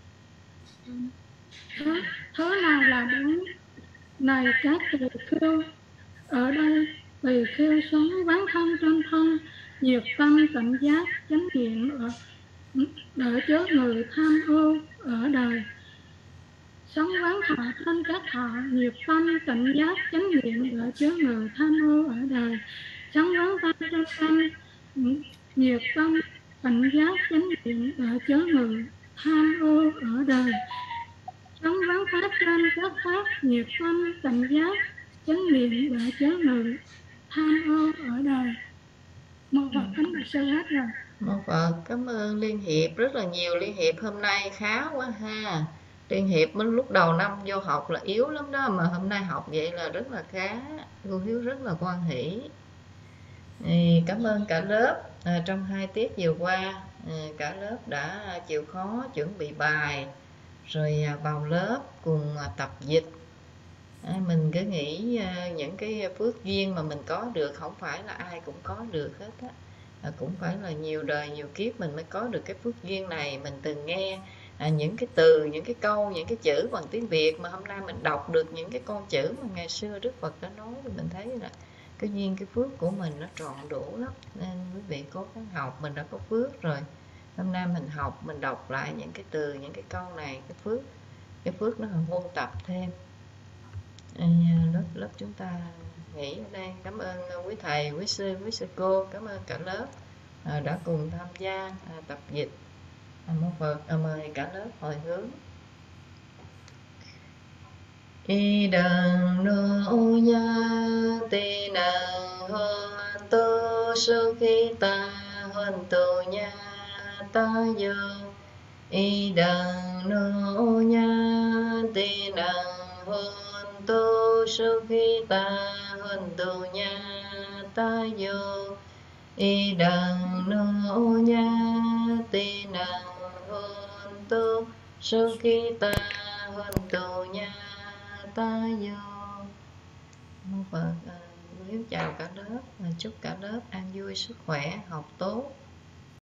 Thế, thế nào là bốn? Này các tỳ kheo, ở đây tỳ kheo sống quán thân trên thân, nhiệt tâm tỉnh giác chánh niệm ở đỡ chớ người tham ưu ở đời. Sống quán thọ trên các thọ, nhiệt tâm tỉnh giác chánh niệm đỡ chớ người tham ưu ở đời. Sống quán tâm trên tâm, nhiệt tâm tỉnh giác chánh niệm đỡ chớ người tham ưu ở đời. Sống quán pháp trên các pháp, nhiệt tâm tỉnh giác chánh niệm đỡ chớ người tham ưu ở đời. Một Phật kính bạch sư hết rồi. Một Phật, cảm ơn Liên Hiệp, rất là nhiều. Liên Hiệp hôm nay khá quá ha. Liên Hiệp mới lúc đầu năm vô học là yếu lắm đó, mà hôm nay học vậy là rất là khá. Cô Hiếu rất là hoan hỷ. Cảm ơn cả lớp. À, trong hai tiết vừa qua, à, cả lớp đã chịu khó chuẩn bị bài, rồi vào lớp cùng tập dịch. À, mình cứ nghĩ à, những cái phước duyên mà mình có được không phải là ai cũng có được hết á. À, cũng phải là nhiều đời nhiều kiếp mình mới có được cái phước duyên này. Mình từng nghe à, những cái từ, những cái câu, những cái chữ bằng tiếng Việt, mà hôm nay mình đọc được những cái con chữ mà ngày xưa Đức Phật đã nói, thì mình thấy là cái duyên, cái phước của mình nó trọn đủ lắm. Nên quý vị cố gắng học, mình đã có phước rồi. Hôm nay mình học, mình đọc lại những cái từ, những cái câu này, cái phước cái phước nó còn huân tập thêm. À, lớp lớp chúng ta nghỉ ở đây. Cảm ơn quý thầy, quý sư, quý sư cô, cảm ơn cả lớp à, đã cùng tham gia à, tập dịch. À, một Phật, à, mời cả lớp hồi hướng. Y đằng nô nha tì nàng hơn tô sơ khi ta hơn tô nha ta dơ. Y đằng nô nha tì nàng hơn tô sơ khi ta hơn tô nha ta dơ. Y đằng nô nha tì nàng hơn tô sơ khi ta hơn tô nha ta vô. Mô Phật, à, hiếu chào cả lớp, chúc cả lớp an vui, sức khỏe, học tốt.